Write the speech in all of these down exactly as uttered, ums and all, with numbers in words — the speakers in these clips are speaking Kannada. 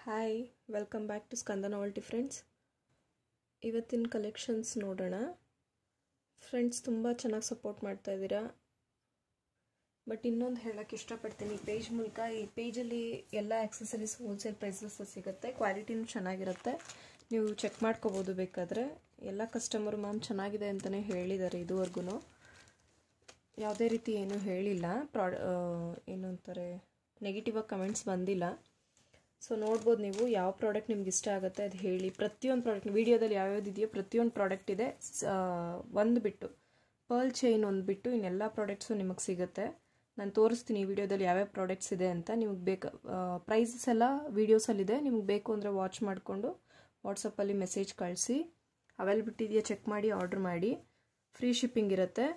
Hi welcome back to Skanda novelty friends. ಇವತ್ತಿನ ಕಲೆಕ್ಷನ್ಸ್ ನೋಡೋಣ ಫ್ರೆಂಡ್ಸ್. ತುಂಬ ಚೆನ್ನಾಗಿ ಸಪೋರ್ಟ್ ಮಾಡ್ತಾ ಇದ್ದೀರಾ. ಬಟ್ ಇನ್ನೊಂದು ಹೇಳೋಕ್ಕೆ ಇಷ್ಟಪಡ್ತೀನಿ, ಈ ಪೇಜ್ ಮೂಲಕ ಈ ಪೇಜಲ್ಲಿ ಎಲ್ಲ ಆಕ್ಸೆಸರೀಸ್ ಹೋಲ್ಸೇಲ್ ಪ್ರೈಸಸ್ ಸಿಗುತ್ತೆ. ಕ್ವಾಲಿಟಿನೂ ಚೆನ್ನಾಗಿರುತ್ತೆ, ನೀವು ಚೆಕ್ ಮಾಡ್ಕೋಬೋದು ಬೇಕಾದರೆ. ಎಲ್ಲ ಕಸ್ಟಮರು ಮ್ಯಾಮ್ ಚೆನ್ನಾಗಿದೆ ಅಂತಲೇ ಹೇಳಿದ್ದಾರೆ. ಇದುವರೆಗೂ ಯಾವುದೇ ರೀತಿ ಏನೂ ಹೇಳಿಲ್ಲ, ಪ್ರಾಡ ಏನು ಅಂತಾರೆ ನೆಗೆಟಿವ್ ಆಗಿ ಕಮೆಂಟ್ಸ್ ಬಂದಿಲ್ಲ. ಸೊ ನೋಡ್ಬೋದು ನೀವು ಯಾವ ಪ್ರಾಡಕ್ಟ್ ನಿಮ್ಗೆ ಇಷ್ಟ ಆಗುತ್ತೆ ಅದು ಹೇಳಿ. ಪ್ರತಿಯೊಂದು ಪ್ರಾಡಕ್ಟ್ ವೀಡಿಯೋದಲ್ಲಿ ಯಾವ್ಯಾವ್ದು ಇದೆಯೋ ಪ್ರತಿಯೊಂದು ಪ್ರಾಡಕ್ಟ್ ಇದೆ. ಒಂದು ಬಿಟ್ಟು ಪರ್ಲ್ ಚೈನ್ ಒಂದು ಬಿಟ್ಟು ಇನ್ನೆಲ್ಲ ಪ್ರಾಡಕ್ಟ್ಸು ನಿಮಗೆ ಸಿಗುತ್ತೆ. ನಾನು ತೋರಿಸ್ತೀನಿ ಈ ವಿಡಿಯೋದಲ್ಲಿ ಯಾವ್ಯಾವ ಪ್ರಾಡಕ್ಟ್ಸ್ ಇದೆ ಅಂತ. ನಿಮಗೆ ಬೇಕು ಪ್ರೈಸಸ್ ಎಲ್ಲ ವೀಡಿಯೋಸಲ್ಲಿದೆ, ನಿಮ್ಗೆ ಬೇಕು ಅಂದರೆ ವಾಚ್ ಮಾಡಿಕೊಂಡು ವಾಟ್ಸಪ್ಪಲ್ಲಿ ಮೆಸೇಜ್ ಕಳಿಸಿ. ಅವೈಲಬಿಲಿಟಿ ಇದೆಯಾ ಚೆಕ್ ಮಾಡಿ ಆರ್ಡ್ರ್ ಮಾಡಿ. ಫ್ರೀ ಶಿಪ್ಪಿಂಗ್ ಇರುತ್ತೆ.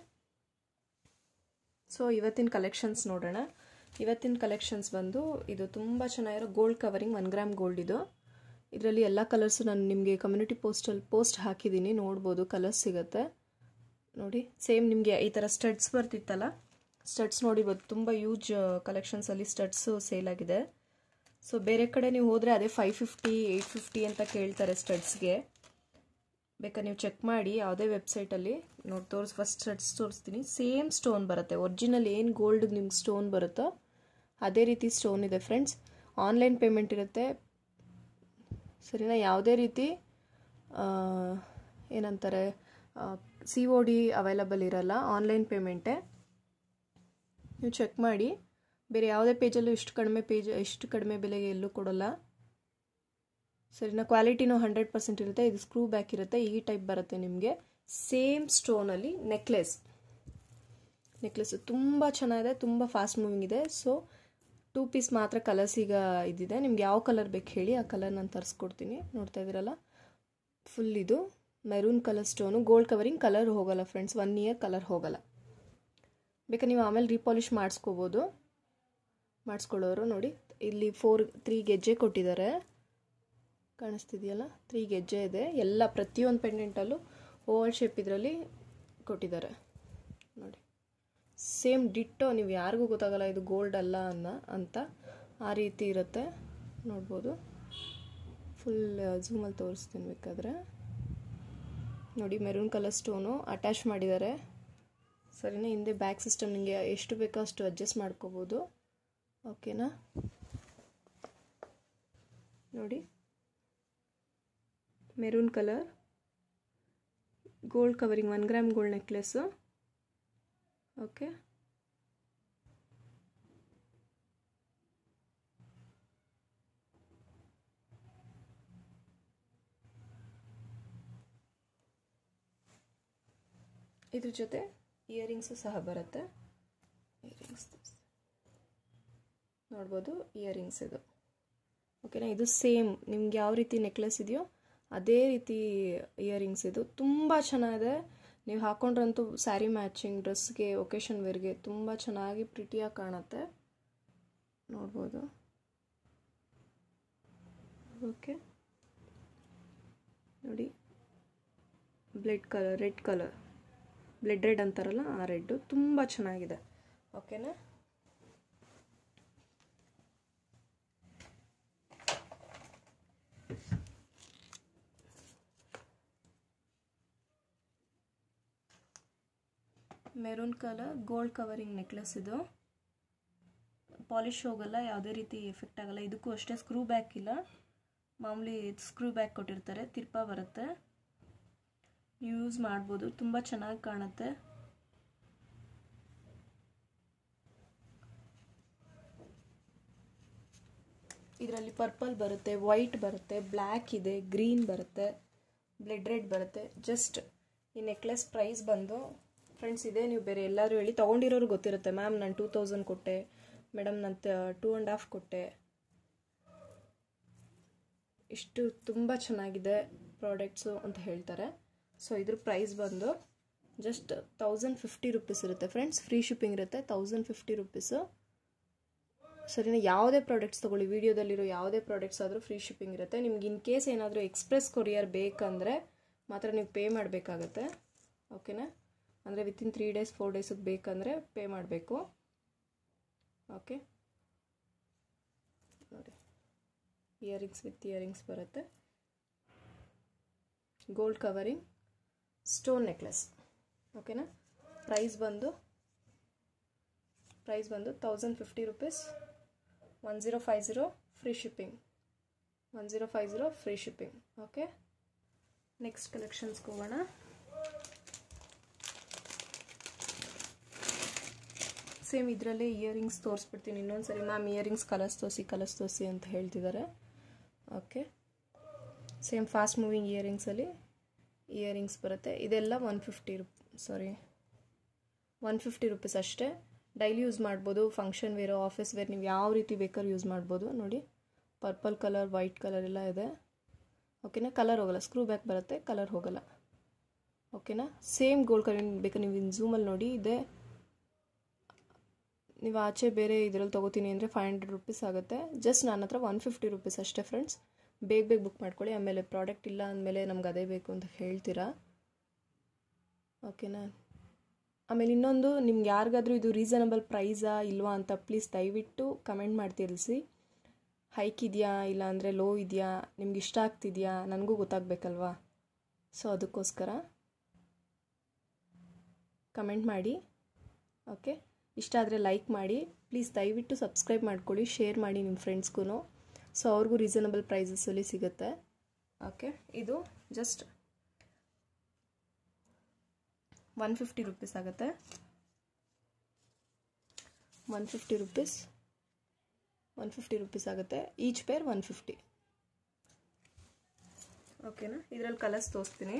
ಸೊ ಇವತ್ತಿನ ಕಲೆಕ್ಷನ್ಸ್ ನೋಡೋಣ. ಇವತ್ತಿನ ಕಲೆಕ್ಷನ್ಸ್ ಬಂದು ಇದು ತುಂಬ ಚೆನ್ನಾಗಿರೋ gold covering one gram gold. ಇದು ಇದರಲ್ಲಿ ಎಲ್ಲ ಕಲರ್ಸು ನಾನು ನಿಮಗೆ ಕಮ್ಯುನಿಟಿ ಪೋಸ್ಟಲ್ಲಿ ಪೋಸ್ಟ್ ಹಾಕಿದ್ದೀನಿ, ನೋಡ್ಬೋದು. ಕಲರ್ಸ್ ಸಿಗುತ್ತೆ ನೋಡಿ. ಸೇಮ್ ನಿಮಗೆ ಈ ಥರ ಸ್ಟಡ್ಸ್ ಬರ್ತಿತ್ತಲ್ಲ, ಸ್ಟಡ್ಸ್ ನೋಡಿಬೋದು. ತುಂಬ ಯೂಜ್ ಕಲೆಕ್ಷನ್ಸಲ್ಲಿ ಸ್ಟಡ್ಸು ಸೇಲ್ ಆಗಿದೆ. ಸೊ ಬೇರೆ ಕಡೆ ನೀವು ಹೋದರೆ ಅದೇ ಫೈವ್ ಫಿಫ್ಟಿ ಏಯ್ಟ್ ಫಿಫ್ಟಿ ಅಂತ ಕೇಳ್ತಾರೆ ಸ್ಟಡ್ಸ್ಗೆ. ಬೇಕಾದ್ರೆ ನೀವು ಚೆಕ್ ಮಾಡಿ ಯಾವುದೇ ವೆಬ್ಸೈಟಲ್ಲಿ ನೋಡಿ ತೋರಿಸ್. ಫಸ್ಟ್ ಸ್ಟಡ್ಸ್ ತೋರಿಸ್ತೀನಿ. ಸೇಮ್ ಸ್ಟೋನ್ ಬರುತ್ತೆ, ಒರಿಜಿನಲ್ ಏನು ಗೋಲ್ಡ್ ನಿಮ್ಗೆ ಸ್ಟೋನ್ ಬರುತ್ತೋ ಅದೇ ರೀತಿ ಸ್ಟೋನ್ ಇದೆ ಫ್ರೆಂಡ್ಸ್. ಆನ್ಲೈನ್ ಪೇಮೆಂಟ್ ಇರುತ್ತೆ ಸರಿನಾ. ಯಾವುದೇ ರೀತಿ ಏನಂತಾರೆ ಸಿ ಒ ಡಿ ಅವೈಲಬಲ್ ಇರಲ್ಲ, ಆನ್ಲೈನ್ ಪೇಮೆಂಟೇ. ನೀವು ಚೆಕ್ ಮಾಡಿ. ಬೇರೆ ಯಾವುದೇ ಪೇಜಲ್ಲೂ ಇಷ್ಟು ಕಡಿಮೆ ಪೇಜ್ ಇಷ್ಟು ಕಡಿಮೆ ಬೆಲೆಗೆ ಎಲ್ಲೂ ಕೊಡೋಲ್ಲ ಸರಿನಾ. ಕ್ವಾಲಿಟಿನೂ ಹಂಡ್ರೆಡ್ ಪರ್ಸೆಂಟ್ ಇರುತ್ತೆ. ಇದು ಸ್ಕ್ರೂ ಬ್ಯಾಕ್ ಇರುತ್ತೆ, ಈ ಟೈಪ್ ಬರುತ್ತೆ ನಿಮಗೆ. ಸೇಮ್ ಸ್ಟೋನಲ್ಲಿ ನೆಕ್ಲೆಸ್ ನೆಕ್ಲೆಸ್ ತುಂಬ ಚೆನ್ನಾಗಿದೆ, ತುಂಬ ಫಾಸ್ಟ್ ಮೂವಿಂಗ್ ಇದೆ. ಸೊ ಟೂ ಪೀಸ್ ಮಾತ್ರ ಕಲರ್ಸ್ ಈಗ ಇದಿದೆ. ನಿಮ್ಗೆ ಯಾವ ಕಲರ್ ಬೇಕು ಹೇಳಿ, ಆ ಕಲರ್ ನಾನು ತರಿಸ್ಕೊಡ್ತೀನಿ. ನೋಡ್ತಾ ಇದ್ದೀರಲ್ಲ, ಫುಲ್ ಇದು maroon colour stone. Gold covering, colour ಹೋಗಲ್ಲ ಫ್ರೆಂಡ್ಸ್, ಒನ್ ಇಯರ್ ಕಲರ್ ಹೋಗಲ್ಲ. ಬೇಕಾದ್ರೆ ನೀವು ಆಮೇಲೆ ರೀಪಾಲಿಷ್ ಮಾಡಿಸ್ಕೋಬೋದು. ಮಾಡಿಸ್ಕೊಳ್ಳೋರು ನೋಡಿ, ಇಲ್ಲಿ ಫೋರ್ ತ್ರೀ ಗೆಜ್ಜೆ ಕೊಟ್ಟಿದ್ದಾರೆ, ಕಾಣಿಸ್ತಿದೆಯಲ್ಲ, ತ್ರೀ ಗೆಜ್ಜೆ ಇದೆ. ಎಲ್ಲ ಪ್ರತಿಯೊಂದು ಪೆಂಡೆಂಟಲ್ಲೂ ಓವಲ್ ಶೇಪ್ ಇದರಲ್ಲಿ ಕೊಟ್ಟಿದ್ದಾರೆ ನೋಡಿ. ಸೇಮ್ ಡಿಟ್ಟೋ, ನೀವು ಯಾರಿಗೂ ಗೊತ್ತಾಗಲ್ಲ ಇದು ಗೋಲ್ಡ್ ಅಲ್ಲ ಅನ್ನ ಅಂತ, ಆ ರೀತಿ ಇರುತ್ತೆ. ನೋಡ್ಬೋದು. ಫುಲ್ ಝೂಮಲ್ಲಿ ತೋರಿಸ್ತೀನಿ ಬೇಕಾದರೆ ನೋಡಿ. ಮೆರೂನ್ ಕಲರ್ ಸ್ಟೋನು ಅಟ್ಯಾಚ್ ಮಾಡಿದ್ದಾರೆ ಸರಿನಾ. ಹಿಂದೆ ಬ್ಯಾಕ್ ಸಿಸ್ಟಮ್ ನಿಮಗೆ ಎಷ್ಟು ಬೇಕೋ ಅಷ್ಟು ಅಡ್ಜಸ್ಟ್ ಮಾಡ್ಕೋಬೋದು. ಓಕೆನಾ. ನೋಡಿ, maroon colour gold covering one gram gold necklace. Okay, ಇದ್ರ ಜೊತೆ ಇಯರಿಂಗ್ಸು ಸಹ ಬರುತ್ತೆ. ಇಯರಿಂಗ್ಸ್ ನೋಡ್ಬೋದು, ಇಯರಿಂಗ್ಸ್ ಇದು. ಓಕೆನಾ. ಇದು ಸೇಮ್ ನಿಮ್ಗೆ ಯಾವ ರೀತಿ ನೆಕ್ಲೆಸ್ ಇದೆಯೋ ಅದೇ ರೀತಿ ಇಯರಿಂಗ್ಸ್ ಇದು. ತುಂಬ ಚೆನ್ನಾಗಿದೆ. ನೀವು ಹಾಕೊಂಡ್ರಂತೂ ಸ್ಯಾರಿ ಮ್ಯಾಚಿಂಗ್ ಡ್ರೆಸ್ಗೆ, ಒಕೇಶನ್ ವೇರ್ಗೆ ತುಂಬ ಚೆನ್ನಾಗಿ ಪ್ರಿಟಿಯಾಗಿ ಕಾಣುತ್ತೆ. ನೋಡ್ಬೋದು. ಓಕೆ ನೋಡಿ, blood colour, red colour, blood red ಅಂತಾರಲ್ಲ ಆ ರೆಡ್ಡು ತುಂಬ ಚೆನ್ನಾಗಿದೆ. ಓಕೆನಾ. Maroon colour gold covering necklace. ಇದು ಪಾಲಿಶ್ ಹೋಗಲ್ಲ, ಯಾವುದೇ ರೀತಿ ಎಫೆಕ್ಟ್ ಆಗಲ್ಲ. ಇದಕ್ಕೂ ಅಷ್ಟೇ ಸ್ಕ್ರೂ ಬ್ಯಾಕ್ ಇಲ್ಲ, ಮಾಮೂಲಿ ಸ್ಕ್ರೂ ಬ್ಯಾಕ್ ಕೊಟ್ಟಿರ್ತಾರೆ, ತಿರ್ಪ ಬರುತ್ತೆ. ನೀವು ಯೂಸ್ ಮಾಡ್ಬೋದು, ತುಂಬ ಚೆನ್ನಾಗಿ ಕಾಣುತ್ತೆ. ಇದರಲ್ಲಿ ಪರ್ಪಲ್ ಬರುತ್ತೆ, ವೈಟ್ ಬರುತ್ತೆ, ಬ್ಲ್ಯಾಕ್ ಇದೆ, ಗ್ರೀನ್ ಬರುತ್ತೆ, ಬ್ಲಡ್ ರೆಡ್ ಬರುತ್ತೆ. ಜಸ್ಟ್ ಈ ನೆಕ್ಲೆಸ್ ಪ್ರೈಸ್ ಬಂದು ಫ್ರೆಂಡ್ಸ್ ಇದೆ. ನೀವು ಬೇರೆ ಎಲ್ಲರೂ ಹೇಳಿ ತೊಗೊಂಡಿರೋರು ಗೊತ್ತಿರುತ್ತೆ, ಮ್ಯಾಮ್ ನಾನು ಟೂ ತೌಸಂಡ್ ಕೊಟ್ಟೆ, ಮೇಡಮ್ ನಾನು ಟೂ ಆ್ಯಂಡ್ ಹಾಫ್ ಕೊಟ್ಟೆ, ಇಷ್ಟು ತುಂಬ ಚೆನ್ನಾಗಿದೆ ಪ್ರಾಡಕ್ಟ್ಸು ಅಂತ ಹೇಳ್ತಾರೆ. ಸೊ ಇದ್ರ ಪ್ರೈಸ್ ಬಂದು ಜಸ್ಟ್ ತೌಸಂಡ್ ಫಿಫ್ಟಿ ರುಪೀಸ್ ಇರುತ್ತೆ ಫ್ರೆಂಡ್ಸ್. ಫ್ರೀ ಶಿಪ್ಪಿಂಗ್ ಇರುತ್ತೆ, ತೌಸಂಡ್ ಫಿಫ್ಟಿ ರುಪೀಸು ಸರಿನಾ. ಯಾವುದೇ ಪ್ರಾಡಕ್ಟ್ಸ್ ತೊಗೊಳ್ಳಿ, ವೀಡಿಯೋದಲ್ಲಿರೋ ಯಾವುದೇ ಪ್ರಾಡಕ್ಟ್ಸ್ ಆದರೂ ಫ್ರೀ ಶಿಪ್ಪಿಂಗ್ ಇರುತ್ತೆ. ನಿಮ್ಗೆ ಇನ್ ಕೇಸ್ ಏನಾದರೂ ಎಕ್ಸ್ಪ್ರೆಸ್ ಕೊರಿಯರ್ ಬೇಕಂದರೆ ಮಾತ್ರ ನೀವು ಪೇ ಮಾಡಬೇಕಾಗತ್ತೆ. ಓಕೆನಾ. ಅಂದರೆ ವಿತಿನ್ ತ್ರೀ ಡೇಸ್ ಫೋರ್ ಡೇಸಿಗೆ ಬೇಕಂದರೆ ಪೇ ಮಾಡಬೇಕು. ಓಕೆ ನೋಡಿ, ಇಯರಿಂಗ್ಸ್ ವಿತ್ ಇಯರಿಂಗ್ಸ್ ಬರುತ್ತೆ. Gold covering stone necklace. ಓಕೆನಾ. ಪ್ರೈಸ್ ಬಂದು ಪ್ರೈಸ್ ಬಂದು thousand fifty rupees. One zero five zero free shipping. One zero five zero free shipping. Okay, next ಕಲೆಕ್ಷನ್ಸ್ಗೆ ಹೋಗೋಣ. ಸೇಮ್ ಇದರಲ್ಲೇ ಇಯರಿಂಗ್ಸ್ ತೋರಿಸ್ಬಿಡ್ತೀನಿ ಇನ್ನೊಂದು ಸರಿ. ಮ್ಯಾಮ್ ಇಯರಿಂಗ್ಸ್ ಕಲರ್ಸ್ ತೋರಿಸಿ ಕಲರ್ಸ್ ತೋರಿಸಿ ಅಂತ ಹೇಳ್ತಿದ್ದಾರೆ. ಓಕೆ, ಸೇಮ್ ಫಾಸ್ಟ್ ಮೂವಿಂಗ್ ಇಯರಿಂಗ್ಸಲ್ಲಿ ಇಯರಿಂಗ್ಸ್ ಬರುತ್ತೆ. ಇದೆಲ್ಲ one fifty rupees sorry one fifty rupees ಅಷ್ಟೇ. ಡೈಲಿ ಯೂಸ್ ಮಾಡ್ಬೋದು, ಫಂಕ್ಷನ್ ವೇರು, ಆಫೀಸ್ ವೇರ್, ನೀವು ಯಾವ ರೀತಿ ಬೇಕಾದ್ರೂ ಯೂಸ್ ಮಾಡ್ಬೋದು. ನೋಡಿ, ಪರ್ಪಲ್ ಕಲರ್, ವೈಟ್ ಕಲರ್ ಎಲ್ಲ ಇದೆ. ಓಕೆನಾ. ಕಲರ್ ಹೋಗಲ್ಲ, ಸ್ಕ್ರೂ ಬ್ಯಾಕ್ ಬರುತ್ತೆ, ಕಲರ್ ಹೋಗಲ್ಲ. ಓಕೆನಾ. ಸೇಮ್ ಗೋಲ್ಡ್ ಕಲರ್ ಬೇಕಾದ್ರೆ ನೀವು ಇನ್ನು ಝೂಮಲ್ಲಿ ನೋಡಿ ಇದೆ. ನೀವು ಆಚೆ ಬೇರೆ ಇದರಲ್ಲಿ ತೊಗೋತೀನಿ ಅಂದರೆ ಫೈವ್ ಹಂಡ್ರೆಡ್ ರುಪೀಸ್ ಆಗುತ್ತೆ. ಜಸ್ಟ್ ನನ್ನ ಹತ್ರ ಒನ್ ಫಿಫ್ಟಿ ರುಪೀಸ್ ಅಷ್ಟೇ ಫ್ರೆಂಡ್ಸ್. ಬೇಗ ಬೇಗ ಬುಕ್ ಮಾಡ್ಕೊಳ್ಳಿ. ಆಮೇಲೆ ಪ್ರಾಡಕ್ಟ್ ಇಲ್ಲ ಅಂದಮೇಲೆ ನಮ್ಗೆ ಅದೇ ಬೇಕು ಅಂತ ಹೇಳ್ತೀರಾ. ಓಕೆನಾ. ಆಮೇಲೆ ಇನ್ನೊಂದು, ನಿಮ್ಗೆ ಯಾರಿಗಾದರೂ ಇದು ರೀಸನಬಲ್ ಪ್ರೈಸಾ ಇಲ್ವಾ ಅಂತ ಪ್ಲೀಸ್ ದಯವಿಟ್ಟು ಕಮೆಂಟ್ ಮಾಡಿ ತಿಳಿಸಿ. ಹೈಕ್ ಇದೆಯಾ ಇಲ್ಲ ಅಂದರೆ ಲೋ ಇದೆಯಾ, ನಿಮ್ಗೆ ಇಷ್ಟ ಆಗ್ತಿದೆಯಾ, ನನಗೂ ಗೊತ್ತಾಗಬೇಕಲ್ವಾ. ಸೊ ಅದಕ್ಕೋಸ್ಕರ ಕಮೆಂಟ್ ಮಾಡಿ. ಓಕೆ, ಇಷ್ಟ ಆದರೆ ಲೈಕ್ ಮಾಡಿ. ಪ್ಲೀಸ್ ದಯವಿಟ್ಟು ಸಬ್ಸ್ಕ್ರೈಬ್ ಮಾಡ್ಕೊಳ್ಳಿ, ಶೇರ್ ಮಾಡಿ ನಿಮ್ಮ ಫ್ರೆಂಡ್ಸ್ಗೂ. ಸೊ ಅವ್ರಿಗೂ ರೀಸನಬಲ್ ಪ್ರೈಸಸಲ್ಲಿ ಸಿಗುತ್ತೆ. ಓಕೆ, ಇದು ಜಸ್ಟ್ ಒನ್ ಫಿಫ್ಟಿ ರುಪೀಸ್ ಆಗುತ್ತೆ. One fifty rupees one fifty rupees ಆಗುತ್ತೆ. Each pair one fifty. ಓಕೆನಾ. ಇದರಲ್ಲಿ ಕಲರ್ಸ್ ತೋರಿಸ್ತೀನಿ.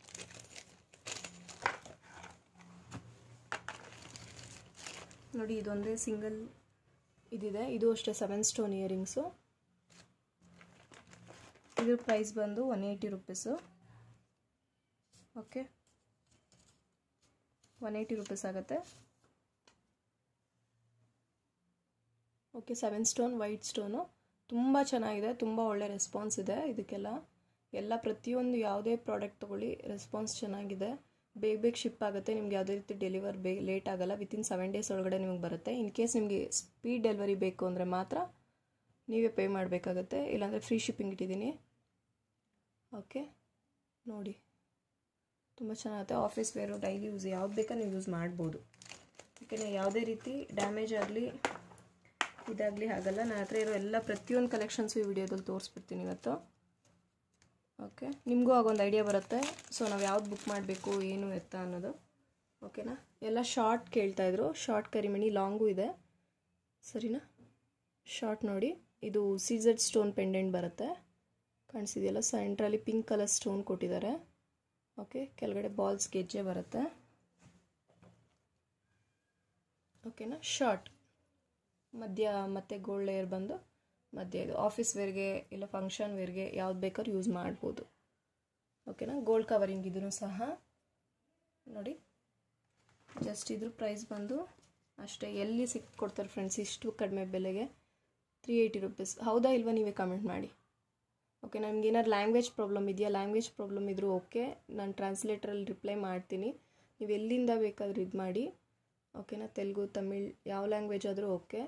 ನೋಡಿ, ಇದೊಂದೇ ಸಿಂಗಲ್ ಇದಿದೆ. ಇದು ಅಷ್ಟೇ ಸೆವೆನ್ ಸ್ಟೋನ್ ಇಯರಿಂಗ್ಸು. ಇದ್ರ ಪ್ರೈಸ್ ಬಂದು one eighty rupees. Okay, one eighty rupees ಆಗುತ್ತೆ. Okay, seven stone white stone. ತುಂಬ ಚೆನ್ನಾಗಿದೆ, ತುಂಬ ಒಳ್ಳೆ ರೆಸ್ಪಾನ್ಸ್ ಇದೆ ಇದಕ್ಕೆಲ್ಲ. ಎಲ್ಲ ಪ್ರತಿಯೊಂದು ಯಾವುದೇ ಪ್ರಾಡಕ್ಟ್ ತೊಗೊಳ್ಳಿ ರೆಸ್ಪಾನ್ಸ್ ಚೆನ್ನಾಗಿದೆ. ಬೇಗ ಬೇಗ ಶಿಪ್ ಆಗುತ್ತೆ. ನಿಮ್ಗೆ ಯಾವುದೇ ರೀತಿ ಡೆಲಿವರ್ ಬೇಗ ಲೇಟ್ ಆಗೋಲ್ಲ. ವಿತಿನ್ ಸೆವೆನ್ ಡೇಸ್ ಒಳಗಡೆ ನಿಮಗೆ ಬರುತ್ತೆ. ಇನ್ ಕೇಸ್ ನಿಮಗೆ ಸ್ಪೀಡ್ ಡೆಲಿವರಿ ಬೇಕು ಅಂದರೆ ಮಾತ್ರ ನೀವೇ ಪೇ ಮಾಡಬೇಕಾಗತ್ತೆ, ಇಲ್ಲಾಂದರೆ ಫ್ರೀ ಶಿಪ್ಪಿಂಗ್ ಇಟ್ಟಿದ್ದೀನಿ. ಓಕೆ, ನೋಡಿ, ತುಂಬ ಚೆನ್ನಾಗುತ್ತೆ. ಆಫೀಸ್ ವೇರು, ಡೈಲಿ ಯೂಸ್ ಯಾವ್ದು ಬೇಕಾ ನೀವು ಯೂಸ್ ಮಾಡ್ಬೋದು. ಓಕೆನಾ. ಯಾವುದೇ ರೀತಿ ಡ್ಯಾಮೇಜ್ ಆಗಲಿ ಇದಾಗಲಿ ಆಗಲ್ಲ. ನನ್ನ ಹತ್ರ ಇರೋ ಎಲ್ಲ ಪ್ರತಿಯೊಂದು ಕಲೆಕ್ಷನ್ಸು ಈ ವಿಡಿಯೋದಲ್ಲಿ ತೋರಿಸ್ಬಿಡ್ತೀನಿ ಇವತ್ತು. ಓಕೆ, ನಿಮಗೂ ಆಗೊಂದು ಐಡಿಯಾ ಬರುತ್ತೆ. ಸೊ ನಾವು ಯಾವ್ದು ಬುಕ್ ಮಾಡಬೇಕು ಏನು ಎತ್ತ ಅನ್ನೋದು. ಓಕೆನಾ. ಎಲ್ಲ ಶಾರ್ಟ್ ಕೇಳ್ತಾಯಿದ್ರು. ಶಾರ್ಟ್ ಕರಿಮಣಿ, ಲಾಂಗು ಇದೆ. ಸರಿನಾ. ಶಾರ್ಟ್ ನೋಡಿ, ಇದು ಸೀಸೆಡ್ ಸ್ಟೋನ್ ಪೆಂಡೆಂಟ್ ಬರುತ್ತೆ. ಕಾಣಿಸಿದೆಯಲ್ಲ, ಸೆಂಟ್ರಲ್ಲಿ ಪಿಂಕ್ ಕಲರ್ ಸ್ಟೋನ್ ಕೊಟ್ಟಿದ್ದಾರೆ. ಓಕೆ, ಕೆಳಗಡೆ ಬಾಲ್ಸ್ ಗೆಜ್ಜೆ ಬರುತ್ತೆ. ಓಕೆನಾ. ಶಾರ್ಟ್ ಮಧ್ಯ ಮತ್ತು ಗೋಲ್ಡ್ ಲೇಯರ್ ಬಂದು ಮಧ್ಯ. ಇದು ಆಫೀಸ್ ವೇರ್ಗೆ ಇಲ್ಲ ಫಂಕ್ಷನ್ ವೇರ್ಗೆ ಯಾವ್ದು ಬೇಕಾದ್ರೂ ಯೂಸ್ ಮಾಡ್ಬೋದು. ಓಕೆನಾ. ಗೋಲ್ಡ್ ಕವರಿಂಗ್ ಇದೂ ಸಹ ನೋಡಿ. ಜಸ್ಟ್ ಇದ್ರ ಪ್ರೈಸ್ ಬಂದು ಅಷ್ಟೇ. ಎಲ್ಲಿ ಸಿಕ್ ಕೊಡ್ತಾರೆ ಫ್ರೆಂಡ್ಸ್ ಇಷ್ಟು ಕಡಿಮೆ ಬೆಲೆಗೆ? Three eighty rupees. ಹೌದಾ ಇಲ್ವಾ ನೀವೇ ಕಮೆಂಟ್ ಮಾಡಿ. ಓಕೆ, ನಮ್ಗೆ ಏನಾದ್ರು ಲ್ಯಾಂಗ್ವೇಜ್ ಪ್ರಾಬ್ಲಮ್ ಇದೆಯಾ? ಲ್ಯಾಂಗ್ವೇಜ್ ಪ್ರಾಬ್ಲಮ್ ಇದ್ದರೂ ಓಕೆ, ನಾನು ಟ್ರಾನ್ಸ್ಲೇಟರಲ್ಲಿ ರಿಪ್ಲೈ ಮಾಡ್ತೀನಿ. ನೀವು ಎಲ್ಲಿಂದ ಬೇಕಾದರೂ ಇದು ಮಾಡಿ. ಓಕೆನಾ. ತೆಲುಗು, ತಮಿಳ್, ಯಾವ ಲ್ಯಾಂಗ್ವೇಜ್ ಆದರೂ ಓಕೆ.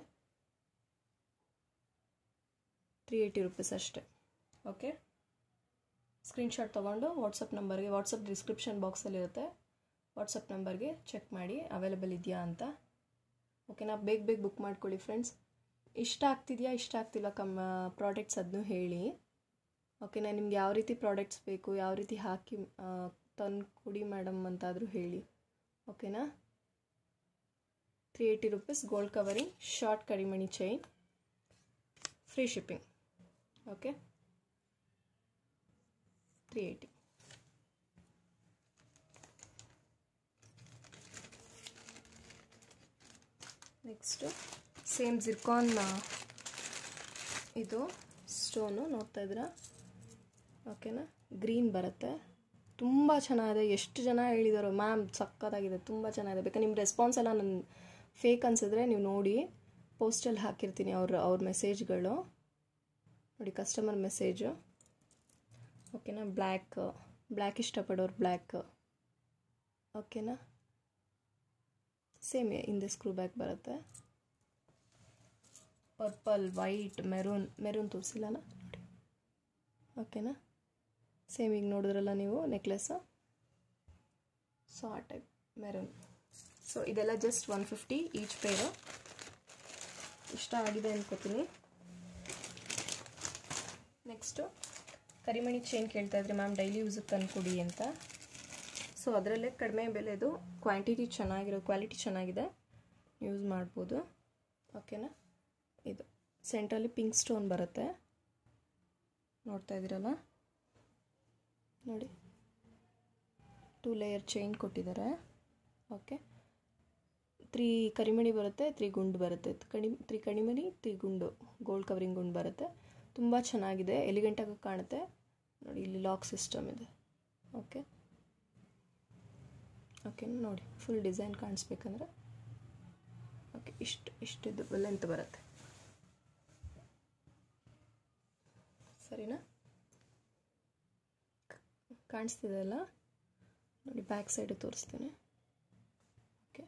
ತ್ರೀ ಏಯ್ಟಿ ರುಪೀಸ್ ಅಷ್ಟೇ. ಓಕೆ, ಸ್ಕ್ರೀನ್ಶಾಟ್ ತೊಗೊಂಡು ವಾಟ್ಸಪ್ ನಂಬರ್ಗೆ, ವಾಟ್ಸಪ್ ಡಿಸ್ಕ್ರಿಪ್ಷನ್ ಬಾಕ್ಸಲ್ಲಿರುತ್ತೆ, ವಾಟ್ಸಪ್ ನಂಬರ್ಗೆ ಚೆಕ್ ಮಾಡಿ ಅವೈಲೇಬಲ್ ಇದೆಯಾ ಅಂತ. ಓಕೆನಾ. ಬೇಗ ಬೇಗ ಬುಕ್ ಮಾಡ್ಕೊಳ್ಳಿ ಫ್ರೆಂಡ್ಸ್. ಇಷ್ಟ ಆಗ್ತಿದೆಯಾ ಇಷ್ಟ ಆಗ್ತಿಲ್ಲ ಕಮ್ ಪ್ರಾಡಕ್ಟ್ಸ್ ಅದನ್ನೂ ಹೇಳಿ. ಓಕೆನಾ. ನಿಮ್ಗೆ ಯಾವ ರೀತಿ ಪ್ರಾಡಕ್ಟ್ಸ್ ಬೇಕು, ಯಾವ ರೀತಿ ಹಾಕಿ ತಂದು ಕೊಡಿ ಮೇಡಮ್ ಅಂತಾದರೂ ಹೇಳಿ. ಓಕೆನಾ. Three eighty rupees gold covering, short ಕಡಿಮಣಿ chain, free shipping. Okay, three eighty. Next same zircon ಇದು ಸ್ಟೋನು ನೋಡ್ತಾ ಇದ್ದೀರಾ. ಓಕೆನಾ. ಗ್ರೀನ್ ಬರುತ್ತೆ. ತುಂಬ ಚೆನ್ನಾಗಿದೆ. ಎಷ್ಟು ಜನ ಹೇಳಿದಾರೋ ಮ್ಯಾಮ್ ಸಕ್ಕತ್ತಾಗಿದೆ, ತುಂಬ ಚೆನ್ನಾಗಿದೆ. ಬೇಕಾದ್ರೆ ನಿಮ್ಮ ರೆಸ್ಪಾನ್ಸ್ ಎಲ್ಲ ನನ್ನ ಫೇಕ್ ಅನಿಸಿದ್ರೆ ನೀವು ನೋಡಿ, ಪೋಸ್ಟಲ್ಲಿ ಹಾಕಿರ್ತೀನಿ ಅವ್ರ ಅವ್ರ ಮೆಸೇಜ್ಗಳು ನೋಡಿ, ಕಸ್ಟಮರ್ ಮೆಸೇಜು. ಓಕೆನಾ. ಬ್ಲ್ಯಾಕ್ ಬ್ಲ್ಯಾಕ್ ಇಷ್ಟಪಡೋರು ಬ್ಲ್ಯಾಕ್. ಓಕೆನಾ. ಸೇಮ್ ಹಿಂದೆ ಸ್ಕ್ರೂ ಬ್ಯಾಕ್ ಬರುತ್ತೆ. ಪರ್ಪಲ್, ವೈಟ್, ಮೆರೂನ್ ಮೆರೂನ್ ತೋರಿಸಿಲ್ಲನ ನೋಡಿ. ಓಕೆನಾ. ಸೇಮ್ ಈಗ ನೋಡಿದ್ರಲ್ಲ ನೀವು ನೆಕ್ಲೆಸ್ಸು, ಸೊ ಆ ಟೈಪ್ ಮೆರೂನ್. ಸೊ ಇದೆಲ್ಲ just one fifty each pair. ಇಷ್ಟ ಆಗಿದೆ ಅನ್ಕೋತೀನಿ. ನೆಕ್ಸ್ಟು ಕರಿಮಣಿ ಚೈನ್ ಕೇಳ್ತಾ ಇದ್ರಿ ಮ್ಯಾಮ್ ಡೈಲಿ ಯೂಸಿಗೆ ತಂದುಕೊಡಿ ಅಂತ. ಸೊ ಅದರಲ್ಲೇ ಕಡಿಮೆ ಬೆಲೆದು, ಕ್ವಾಂಟಿಟಿ ಚೆನ್ನಾಗಿರೋ ಕ್ವಾಲಿಟಿ ಚೆನ್ನಾಗಿದೆ, ಯೂಸ್ ಮಾಡ್ಬೋದು. ಓಕೆನಾ. ಇದು ಸೆಂಟ್ರಲ್ಲಿ ಪಿಂಕ್ ಸ್ಟೋನ್ ಬರುತ್ತೆ, ನೋಡ್ತಾ ಇದ್ದೀರಲ್ಲ ನೋಡಿ, ಟೂ ಲೇಯರ್ ಚೈನ್ ಕೊಟ್ಟಿದ್ದಾರೆ. ಓಕೆ, ತ್ರೀ ಕರಿಮಣಿ ಬರುತ್ತೆ, ತ್ರೀ ಗುಂಡು ಬರುತ್ತೆ, ಕಡಿ ತ್ರೀ ಕಡಿಮಣಿ ತ್ರೀ ಗುಂಡು, ಗೋಲ್ಡ್ ಕವರಿಂಗ್ ಗುಂಡು ಬರುತ್ತೆ. ತುಂಬ ಚೆನ್ನಾಗಿದೆ, ಎಲಿಗೆಂಟಾಗಿ ಕಾಣುತ್ತೆ ನೋಡಿ. ಇಲ್ಲಿ ಲಾಕ್ ಸಿಸ್ಟಮ್ ಇದೆ. ಓಕೆ ಓಕೆ ನೋಡಿ, ಫುಲ್ ಡಿಸೈನ್ ಕಾಣಿಸ್ಬೇಕಂದ್ರೆ ಓಕೆ ಇಷ್ಟು ಇಷ್ಟಿದ್ದು ಲೆಂತ್ ಬರುತ್ತೆ, ಸರಿನಾ. ಕಾಣಿಸ್ತಿದೆ ಅಲ್ಲ ನೋಡಿ, ಬ್ಯಾಕ್ ಸೈಡು ತೋರಿಸ್ತೀನಿ. ಓಕೆ,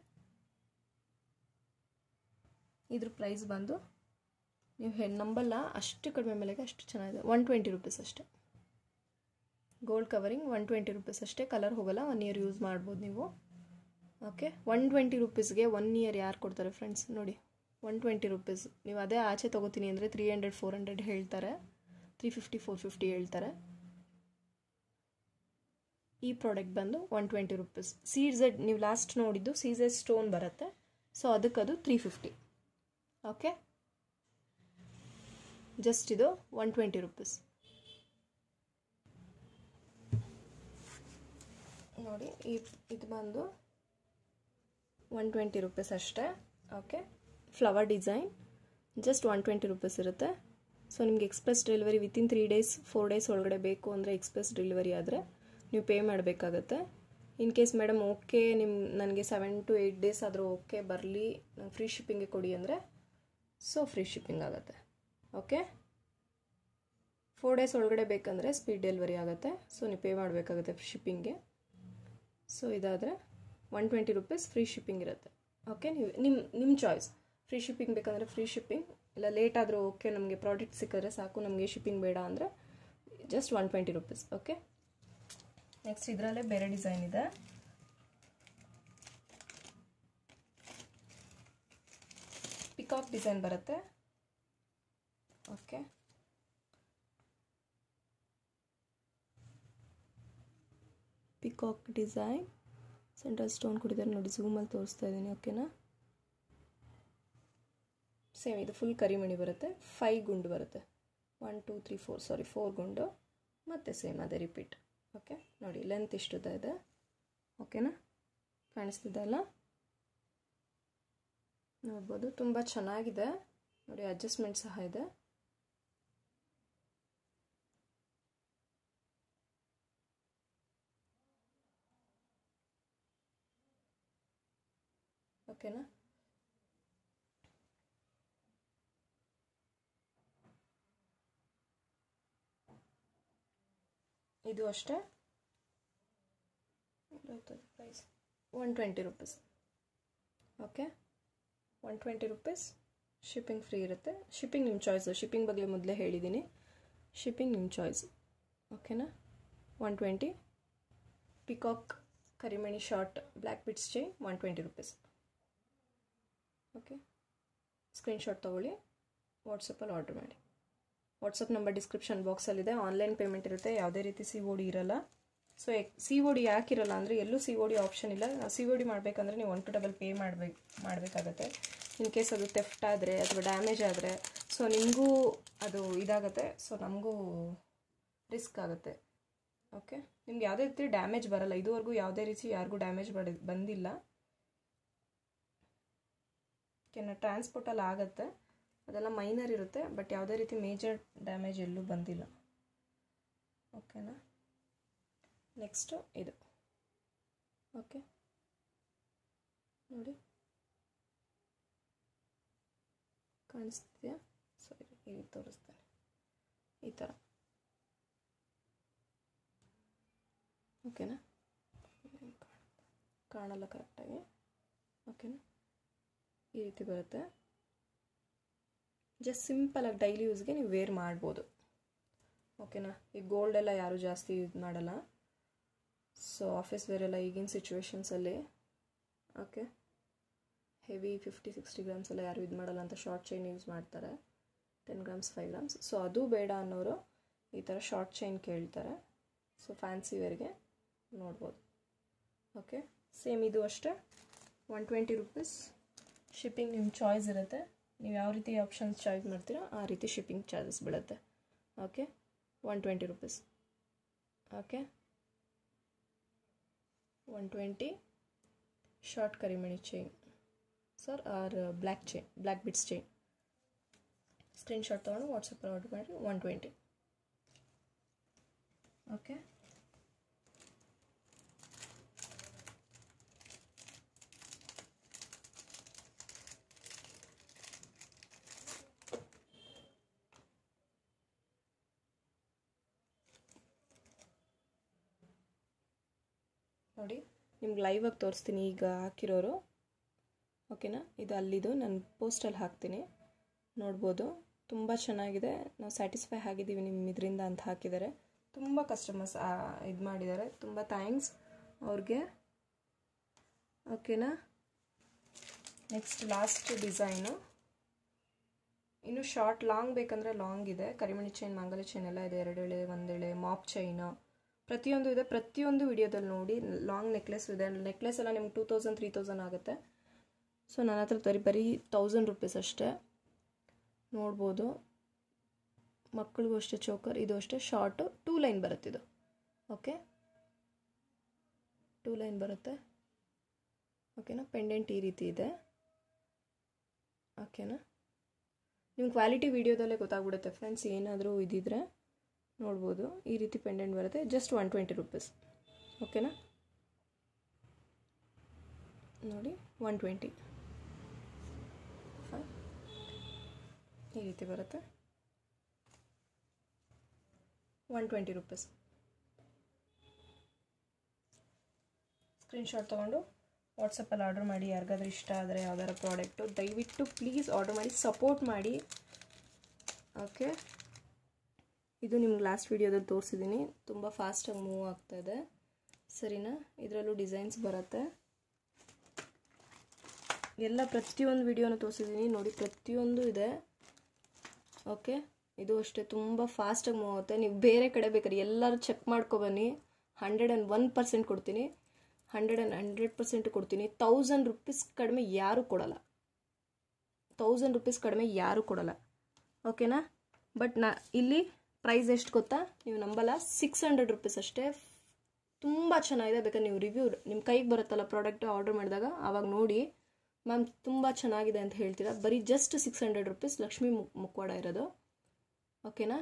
ಇದ್ರ ಪ್ರೈಸ್ ಬಂದು ನೀವು ಹೆಣ್ಣು ನಂಬಲ್ಲ, ಅಷ್ಟು ಕಡಿಮೆ ಬೆಲೆಗೆ ಅಷ್ಟು ಚೆನ್ನಾಗಿದೆ. ಒನ್ ಟ್ವೆಂಟಿ ರುಪೀಸ್ ಅಷ್ಟೇ. Gold covering one twenty rupees ಅಷ್ಟೇ. ಕಲರ್ ಹೋಗಲ್ಲ, ಒನ್ ಇಯರ್ ಯೂಸ್ ಮಾಡ್ಬೋದು ನೀವು. ಓಕೆ, ಒನ್ ಟ್ವೆಂಟಿ ರುಪೀಸ್ಗೆ ಒನ್ ಇಯರ್ ಯಾರು ಕೊಡ್ತಾರೆ ಫ್ರೆಂಡ್ಸ್ ನೋಡಿ. ಒನ್ ಟ್ವೆಂಟಿ ರುಪೀಸ್ ನೀವು ಅದೇ ಆಚೆ ತೊಗೋತೀನಿ ಅಂದರೆ ತ್ರೀ ಹಂಡ್ರೆಡ್ ಫೋರ್ ಹಂಡ್ರೆಡ್ ಹೇಳ್ತಾರೆ, ತ್ರೀ ಫಿಫ್ಟಿ ಫೋರ್ ಫಿಫ್ಟಿ ಹೇಳ್ತಾರೆ. ಈ ಪ್ರಾಡಕ್ಟ್ ಬಂದು ಒನ್ ಟ್ವೆಂಟಿ ರುಪೀಸ್. ಸೀಝೆಡ್ ನೀವು ಲಾಸ್ಟ್ ನೋಡಿದ್ದು ಸೀಝೆಡ್ ಸ್ಟೋನ್ ಬರುತ್ತೆ, ಸೊ ಅದಕ್ಕದು ತ್ರೀ ಫಿಫ್ಟಿ. ಓಕೆ, ಜಸ್ಟ್ ಇದು ಒನ್ ಟ್ವೆಂಟಿ ರುಪೀಸ್ ನೋಡಿ. ಈ ಇದು ಬಂದು ಒನ್ ಟ್ವೆಂಟಿ ರುಪೀಸ್ ಅಷ್ಟೇ. Okay, flower design just one twenty rupees ಇರುತ್ತೆ. ಸೊ ನಿಮಗೆ express delivery within three days four days ಒಳಗಡೆ ಬೇಕು ಅಂದರೆ ಎಕ್ಸ್ಪ್ರೆಸ್ ಡೆಲಿವರಿ ಆದರೆ ನೀವು ಪೇ ಮಾಡಬೇಕಾಗತ್ತೆ. ಇನ್ ಕೇಸ್ ಮೇಡಮ್ ಓಕೆ ನಿಮ್ಮ ನನಗೆ ಸೆವೆನ್ ಟು ಏಯ್ಟ್ ಡೇಸ್ ಆದರೂ ಓಕೆ ಬರಲಿ, ನಂಗೆ ಫ್ರೀ ಶಿಪ್ಪಿಂಗ್ಗೆ ಕೊಡಿ ಅಂದರೆ ಸೊ ಫ್ರೀ ಶಿಪ್ಪಿಂಗ್ ಆಗುತ್ತೆ. ಓಕೆ, ಫೋರ್ ಡೇಸ್ ಒಳಗಡೆ ಬೇಕಂದರೆ ಸ್ಪೀಡ್ ಡೆಲಿವರಿ ಆಗುತ್ತೆ, ಸೊ ನೀವು ಪೇ ಮಾಡಬೇಕಾಗುತ್ತೆ ಶಿಪ್ಪಿಂಗ್ಗೆ. ಸೊ ಇದಾದರೆ one twenty rupees free shipping ಇರುತ್ತೆ. ಓಕೆ, ನೀವು ನಿಮ್ಮ ನಿಮ್ಮ ಚಾಯ್ಸ್, ಫ್ರೀ ಶಿಪ್ಪಿಂಗ್ ಬೇಕಂದರೆ ಫ್ರೀ ಶಿಪ್ಪಿಂಗ್, ಇಲ್ಲ ಲೇಟ್ ಆದರೂ ಓಕೆ ನಮಗೆ ಪ್ರಾಡಕ್ಟ್ ಸಿಕ್ಕಿದ್ರೆ ಸಾಕು ನಮಗೆ ಶಿಪ್ಪಿಂಗ್ ಬೇಡ ಅಂದರೆ just one twenty rupees. Okay, next ಇದರಲ್ಲೇ ಬೇರೆ ಡಿಸೈನ್ ಇದೆ. ಪಿಕಾಕ್ ಡಿಸೈನ್ ಬರುತ್ತೆ. Okay, peacock design central stone ಕೊಟ್ಟಿದ್ದಾರೆ ನೋಡಿ, ಝೂಮಲ್ಲಿ ತೋರಿಸ್ತಾ ಇದ್ದೀನಿ. ಓಕೆನಾ. ಸೇಮ್ ಇದು ಫುಲ್ ಕರಿಮಣಿ ಬರುತ್ತೆ, ಫೈವ್ ಗುಂಡು ಬರುತ್ತೆ, one two three four sorry four ಗುಂಡು, ಮತ್ತು ಸೇಮ್ ಅದೇ ರಿಪೀಟ್. ಓಕೆ ನೋಡಿ, ಲೆಂತ್ ಇಷ್ಟುದ ಇದೆ. ಓಕೆನಾ, ಕಾಣಿಸ್ತಿದೆ ಅಲ್ಲ, ನೋಡ್ಬೋದು. ತುಂಬ ಚೆನ್ನಾಗಿದೆ ನೋಡಿ, ಅಡ್ಜಸ್ಟ್ಮೆಂಟ್ ಸಹ ಇದೆ. ಓಕೆನಾ, ಇದು ಅಷ್ಟೇ price one twenty rupees. Okay, one twenty rupees, shipping free ಇರುತ್ತೆ. ಶಿಪ್ಪಿಂಗ್ ನಿಮ್ಮ ಚಾಯ್ಸು, ಶಿಪ್ಪಿಂಗ್ ಬಗ್ಗೆ ಮೊದಲೇ ಹೇಳಿದ್ದೀನಿ, ಶಿಪ್ಪಿಂಗ್ ನಿಮ್ಮ ಚಾಯ್ಸ್. ಓಕೆನಾ, ಒನ್ ಟ್ವೆಂಟಿ. ಪಿಕಾಕ್ ಕರಿಮಣಿ short black bits chain one twenty rupees. Okay, screenshot ತೊಗೊಳ್ಳಿ, ವಾಟ್ಸಪ್ಪಲ್ಲಿ ಆರ್ಡ್ರ್ ಮಾಡಿ. ವಾಟ್ಸಪ್ ನಂಬರ್ ಡಿಸ್ಕ್ರಿಪ್ಷನ್ ಬಾಕ್ಸಲ್ಲಿದೆ. ಆನ್ಲೈನ್ ಪೇಮೆಂಟ್ ಇರುತ್ತೆ, ಯಾವುದೇ ರೀತಿ ಸಿ ಒ ಡಿ ಇರಲ್ಲ. ಸೊ ಸಿ ಒ ಡಿ ಯಾಕಿರಲ್ಲ ಅಂದರೆ ಎಲ್ಲೂ ಸಿ ಒ ಡಿ ಆಪ್ಷನ್ ಇಲ್ಲ. ಸಿ ಒ ಡಿ ಮಾಡಬೇಕಂದ್ರೆ ನೀವು ಒನ್ ಟು ಡಬಲ್ ಪೇ ಮಾಡಬೇಕು ಮಾಡಬೇಕಾಗತ್ತೆ. ಇನ್ ಕೇಸ್ ಅದು ಥೆಫ್ಟ್ ಆದರೆ ಅಥವಾ ಡ್ಯಾಮೇಜ್ ಆದರೆ ಸೊ ನಿಮಗೂ ಅದು ಇದಾಗುತ್ತೆ, ಸೊ ನಮಗೂ ರಿಸ್ಕ್ ಆಗುತ್ತೆ. ಓಕೆ, ನಿಮ್ಗೆ ಯಾವುದೇ ರೀತಿ ಡ್ಯಾಮೇಜ್ ಬರಲ್ಲ, ಇದುವರೆಗೂ ಯಾವುದೇ ರೀತಿ ಯಾರಿಗೂ ಡ್ಯಾಮೇಜ್ ಬಡ ಬಂದಿಲ್ಲ. ಓಕೆನಾ, ಟ್ರಾನ್ಸ್ಪೋರ್ಟಲ್ಲಿ ಆಗುತ್ತೆ, ಅದೆಲ್ಲ ಮೈನರ್ ಇರುತ್ತೆ, ಬಟ್ ಯಾವುದೇ ರೀತಿ ಮೇಜರ್ ಡ್ಯಾಮೇಜ್ ಎಲ್ಲೂ ಬಂದಿಲ್ಲ. ಓಕೆನಾ, ನೆಕ್ಸ್ಟು ಇದು. ಓಕೆ ನೋಡಿ, ಕಾಣಿಸ್ತಿದೆಯಾ? ಸೊ ಈಗ ತೋರಿಸ್ತೇನೆ, ಈ ಥರ. ಓಕೆನಾ, ಕಾಣಲ್ಲ ಕರೆಕ್ಟಾಗಿ. ಓಕೆನಾ, ಈ ರೀತಿ ಬರುತ್ತೆ. ಜಸ್ಟ್ ಸಿಂಪಲಾಗಿ ಡೈಲಿ ಯೂಸ್ಗೆ ನೀವು ವೇರ್ ಮಾಡ್ಬೋದು. ಓಕೆ. ಓಕೆನಾ. ಈ ಗೋಲ್ಡ್ ಎಲ್ಲ ಯಾರೂ ಜಾಸ್ತಿ ಯೂಸ್ ಮಾಡಲ್ಲ. ಸೊ ಆಫೀಸ್ ವೇರೆಲ್ಲ ಈಗಿನ ಸಿಚುವೇಶನ್ಸಲ್ಲಿ okay heavy fifty sixty grams ಎಲ್ಲ ಯಾರು ಇದು ಮಾಡಲ್ಲ ಅಂತ ಶಾರ್ಟ್ ಚೈನ್ ಯೂಸ್ ಮಾಡ್ತಾರೆ, ten grams five grams. So ಅದು ಬೇಡ ಅನ್ನೋರು ಈ ಥರ ಶಾರ್ಟ್ ಚೈನ್ ಕೇಳ್ತಾರೆ. ಸೊ ಫ್ಯಾನ್ಸಿ ವೇರ್ಗೆ ನೋಡ್ಬೋದು. ಓಕೆ, ಸೇಮ್ ಇದು ಅಷ್ಟೇ ಒನ್ ಟ್ವೆಂಟಿ ರುಪೀಸ್. ಶಿಪ್ಪಿಂಗ್ ನಿಮ್ಮ ಚಾಯ್ಸ್ ಇರುತ್ತೆ, ನೀವು ಯಾವ ರೀತಿ ಆಪ್ಷನ್ಸ್ ಚಾಯ್ಸ್ ಮಾಡ್ತೀರೋ ಆ ರೀತಿ ಶಿಪ್ಪಿಂಗ್ ಚಾರ್ಜಸ್ ಬೀಳುತ್ತೆ. Okay, one twenty rupees. Okay, one twenty short ಕರಿಮಣಿ chain sir R black chain, black bits chain. Screenshot ತೊಗೊಂಡು ವಾಟ್ಸಪ್ಪಲ್ಲಿ ಆರ್ಡರ್ ಮಾಡಿ ಒನ್ ಟ್ವೆಂಟಿ. ಓಕೆ, ನೋಡಿ ನಿಮ್ಗೆ ಲೈವಾಗಿ ತೋರಿಸ್ತೀನಿ ಈಗ ಹಾಕಿರೋರು. ಓಕೆನಾ, ಇದು ಅಲ್ಲಿದು ನಾನು ಪೋಸ್ಟಲ್ಲಿ ಹಾಕ್ತೀನಿ, ನೋಡ್ಬೋದು. ತುಂಬ ಚೆನ್ನಾಗಿದೆ, ನಾವು ಸ್ಯಾಟಿಸ್ಫೈ ಆಗಿದ್ದೀವಿ ನಿಮ್ಮ ಇದರಿಂದ ಅಂತ ಹಾಕಿದ್ದಾರೆ. ತುಂಬ ಕಸ್ಟಮರ್ಸ್ ಇದು ಮಾಡಿದ್ದಾರೆ, ತುಂಬ ಥ್ಯಾಂಕ್ಸ್ ಅವ್ರಿಗೆ. ಓಕೆನಾ, ನೆಕ್ಸ್ಟ್ ಲಾಸ್ಟ್ ಡಿಸೈನು. ಇನ್ನು ಶಾರ್ಟ್ ಲಾಂಗ್ ಬೇಕಂದರೆ ಲಾಂಗ್ ಇದೆ, ಕರಿಮಣಿ ಚೈನ್, ಮಾಂಗಲ್ಯ ಚೈನ್ ಎಲ್ಲ ಇದೆ, ಎರಡು ಎಳೆ ಒಂದೆಳೆ ಮಾಪ್ ಚೈನು ಪ್ರತಿಯೊಂದು ಇದೆ. ಪ್ರತಿಯೊಂದು ವಿಡಿಯೋದಲ್ಲಿ ನೋಡಿ. ಲಾಂಗ್ ನೆಕ್ಲೆಸ್ ಇದೆ, ನೆಕ್ಲೆಸ್ ಎಲ್ಲ ನಿಮ್ಗೆ ಟೂ ತೌಸಂಡ್ ತ್ರೀ ತೌಸಂಡ್ ಆಗುತ್ತೆ. ಸೊ ನನ್ನ ಹತ್ರ ಬರೀ ಬರೀ ತೌಸಂಡ್ ರುಪೀಸ್ ಅಷ್ಟೇ, ನೋಡ್ಬೋದು. ಮಕ್ಕಳಿಗೂ ಅಷ್ಟೇ ಚೋಕರ್, ಇದು ಅಷ್ಟೇ ಶಾರ್ಟು, ಟೂ ಲೈನ್ ಬರುತ್ತೆ ಇದು. ಓಕೆ, ಟೂ ಲೈನ್ ಬರುತ್ತೆ. ಓಕೆನಾ, ಪೆಂಡೆಂಟ್ ಈ ರೀತಿ ಇದೆ. ಓಕೆನಾ, ನಿಮ್ಮ ಕ್ವಾಲಿಟಿ ವಿಡಿಯೋದಲ್ಲೇ ಗೊತ್ತಾಗ್ಬಿಡುತ್ತೆ ಫ್ರೆಂಡ್ಸ್, ಏನಾದರೂ ಇದಿದ್ರೆ ನೋಡ್ಬೋದು. ಈ ರೀತಿ ಪೆಂಡೆಂಟ್ ಬರುತ್ತೆ, ಜಸ್ಟ್ ಒನ್ ಟ್ವೆಂಟಿ ರುಪೀಸ್. ಓಕೆನಾ, ನೋಡಿ ಒನ್ ಟ್ವೆಂಟಿ ಈ ರೀತಿ ಬರುತ್ತೆ, ಒನ್ ಟ್ವೆಂಟಿ ರುಪೀಸ್. ಸ್ಕ್ರೀನ್ಶಾಟ್ ತೊಗೊಂಡು ವಾಟ್ಸಪ್ಪಲ್ಲಿ ಆರ್ಡರ್ ಮಾಡಿ. ಯಾರಿಗಾದ್ರೂ ಇಷ್ಟ ಆದರೆ ಯಾವ್ದಾರ ಪ್ರಾಡಕ್ಟು ದಯವಿಟ್ಟು ಪ್ಲೀಸ್ ಆರ್ಡರ್ ಮಾಡಿ, ಸಪೋರ್ಟ್ ಮಾಡಿ. ಓಕೆ, ಇದು ನಿಮ್ಗೆ ಲಾಸ್ಟ್ ವೀಡಿಯೋದಲ್ಲಿ ತೋರಿಸಿದ್ದೀನಿ, ತುಂಬ ಫಾಸ್ಟಾಗಿ ಮೂವ್ ಆಗ್ತಾಯಿದೆ. ಸರಿನಾ, ಇದರಲ್ಲೂ ಡಿಸೈನ್ಸ್ ಬರುತ್ತೆ. ಎಲ್ಲ ಪ್ರತಿಯೊಂದು ವಿಡಿಯೋನ ತೋರಿಸಿದ್ದೀನಿ ನೋಡಿ, ಪ್ರತಿಯೊಂದು ಇದೆ. ಓಕೆ, ಇದು ಅಷ್ಟೇ ತುಂಬ ಫಾಸ್ಟಾಗಿ ಮೂವ್ ಆಗುತ್ತೆ. ನೀವು ಬೇರೆ ಕಡೆ ಬೇಕಾದ್ರೆ ಎಲ್ಲರೂ ಚೆಕ್ ಮಾಡ್ಕೊಬನ್ನಿ, ಹಂಡ್ರೆಡ್ ಆ್ಯಂಡ್ ಒನ್ ಪರ್ಸೆಂಟ್ ಕೊಡ್ತೀನಿ, ಹಂಡ್ರೆಡ್ ಆ್ಯಂಡ್ ಹಂಡ್ರೆಡ್ ಪರ್ಸೆಂಟ್ ಕೊಡ್ತೀನಿ. ತೌಸಂಡ್ ರುಪೀಸ್ ಕಡಿಮೆ ಯಾರೂ ಕೊಡೋಲ್ಲ, ತೌಸಂಡ್ ರುಪೀಸ್ ಕಡಿಮೆ ಯಾರೂ ಕೊಡೋಲ್ಲ. ಓಕೆನಾ, ಬಟ್ ನಾ ಇಲ್ಲಿ ಪ್ರೈಸ್ ಎಷ್ಟು ಗೊತ್ತಾ, ನೀವು ನಂಬಲ್ಲ, ಸಿಕ್ಸ್ ಹಂಡ್ರೆಡ್ ರುಪೀಸ್ ಅಷ್ಟೇ. ತುಂಬ ಚೆನ್ನಾಗಿದೆ. ಬೇಕಾದ್ರೆ ನೀವು ರಿವ್ಯೂ ನಿಮ್ಮ ಕೈಗೆ ಬರುತ್ತಲ್ಲ ಪ್ರಾಡಕ್ಟ್ ಆರ್ಡರ್ ಮಾಡಿದಾಗ, ಆವಾಗ ನೋಡಿ ಮ್ಯಾಮ್ ತುಂಬ ಚೆನ್ನಾಗಿದೆ ಅಂತ ಹೇಳ್ತೀರಾ. ಬರೀ just six hundred rupees, Lakshmi ಮುಖವಾಡ ಇರೋದು. ಓಕೆನಾ,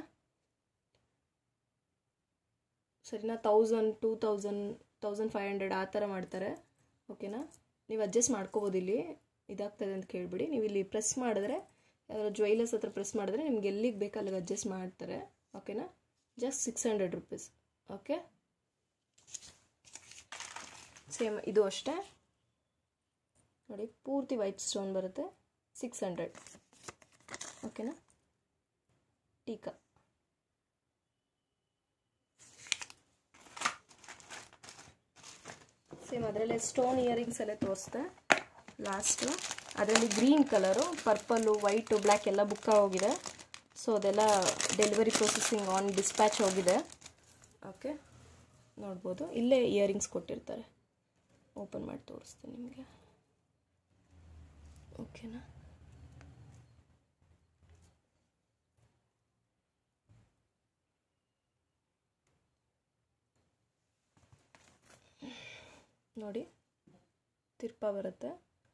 ಸರಿನಾ, thousand two thousand thousand five hundred ಆ ಥರ ಮಾಡ್ತಾರೆ. ಓಕೆನಾ, ನೀವು ಅಡ್ಜಸ್ಟ್ ಮಾಡ್ಕೋಬೋದು. ಇಲ್ಲಿ ಇದಾಗ್ತದೆ ಅಂತ ಕೇಳಿಬಿಡಿ, ನೀವು ಇಲ್ಲಿ ಪ್ರೆಸ್ ಮಾಡಿದ್ರೆ, ಯಾವ್ದಾದ್ರು ಜ್ಯುವೆಲರ್ಸ್ ಹತ್ರ ಪ್ರೆಸ್ ಮಾಡಿದ್ರೆ ನಿಮ್ಗೆ ಎಲ್ಲಿಗೆ ಬೇಕು ಅಲ್ಲಿಗೆ ಅಡ್ಜಸ್ಟ್ ಮಾಡ್ತಾರೆ. ಓಕೆನಾ, just six hundred rupees. Okay, same ಇದು ಅಷ್ಟೇ ನೋಡಿ, ಪೂರ್ತಿ ವೈಟ್ ಸ್ಟೋನ್ ಬರುತ್ತೆ, ಸಿಕ್ಸ್ ಹಂಡ್ರೆಡ್. ಓಕೆನಾ, ಟೀಕಾ ಸೇಮ್ ಅದರಲ್ಲೇ ಸ್ಟೋನ್ ಇಯರಿಂಗ್ಸ್ ಎಲ್ಲ ತೋರಿಸ್ದೆ ಲಾಸ್ಟು. ಅದರಲ್ಲಿ green colour, purple, white, black ಎಲ್ಲ ಬುಕ್ಕ ಹೋಗಿದೆ. ಸೊ ಅದೆಲ್ಲ ಡೆಲಿವರಿ ಪ್ರೊಸೆಸಿಂಗ್ ಆನ್ ಡಿಸ್ಪ್ಯಾಚ್ ಹೋಗಿದೆ. ಓಕೆ, ನೋಡ್ಬೋದು. ಇಲ್ಲೇ ಇಯರಿಂಗ್ಸ್ ಕೊಟ್ಟಿರ್ತಾರೆ, ಓಪನ್ ಮಾಡಿ ತೋರಿಸ್ತೀನಿ ನಿಮಗೆ. ಓಕೆನಾ, ನೋಡಿ ತಿರ್ಪ ಬರುತ್ತೆ,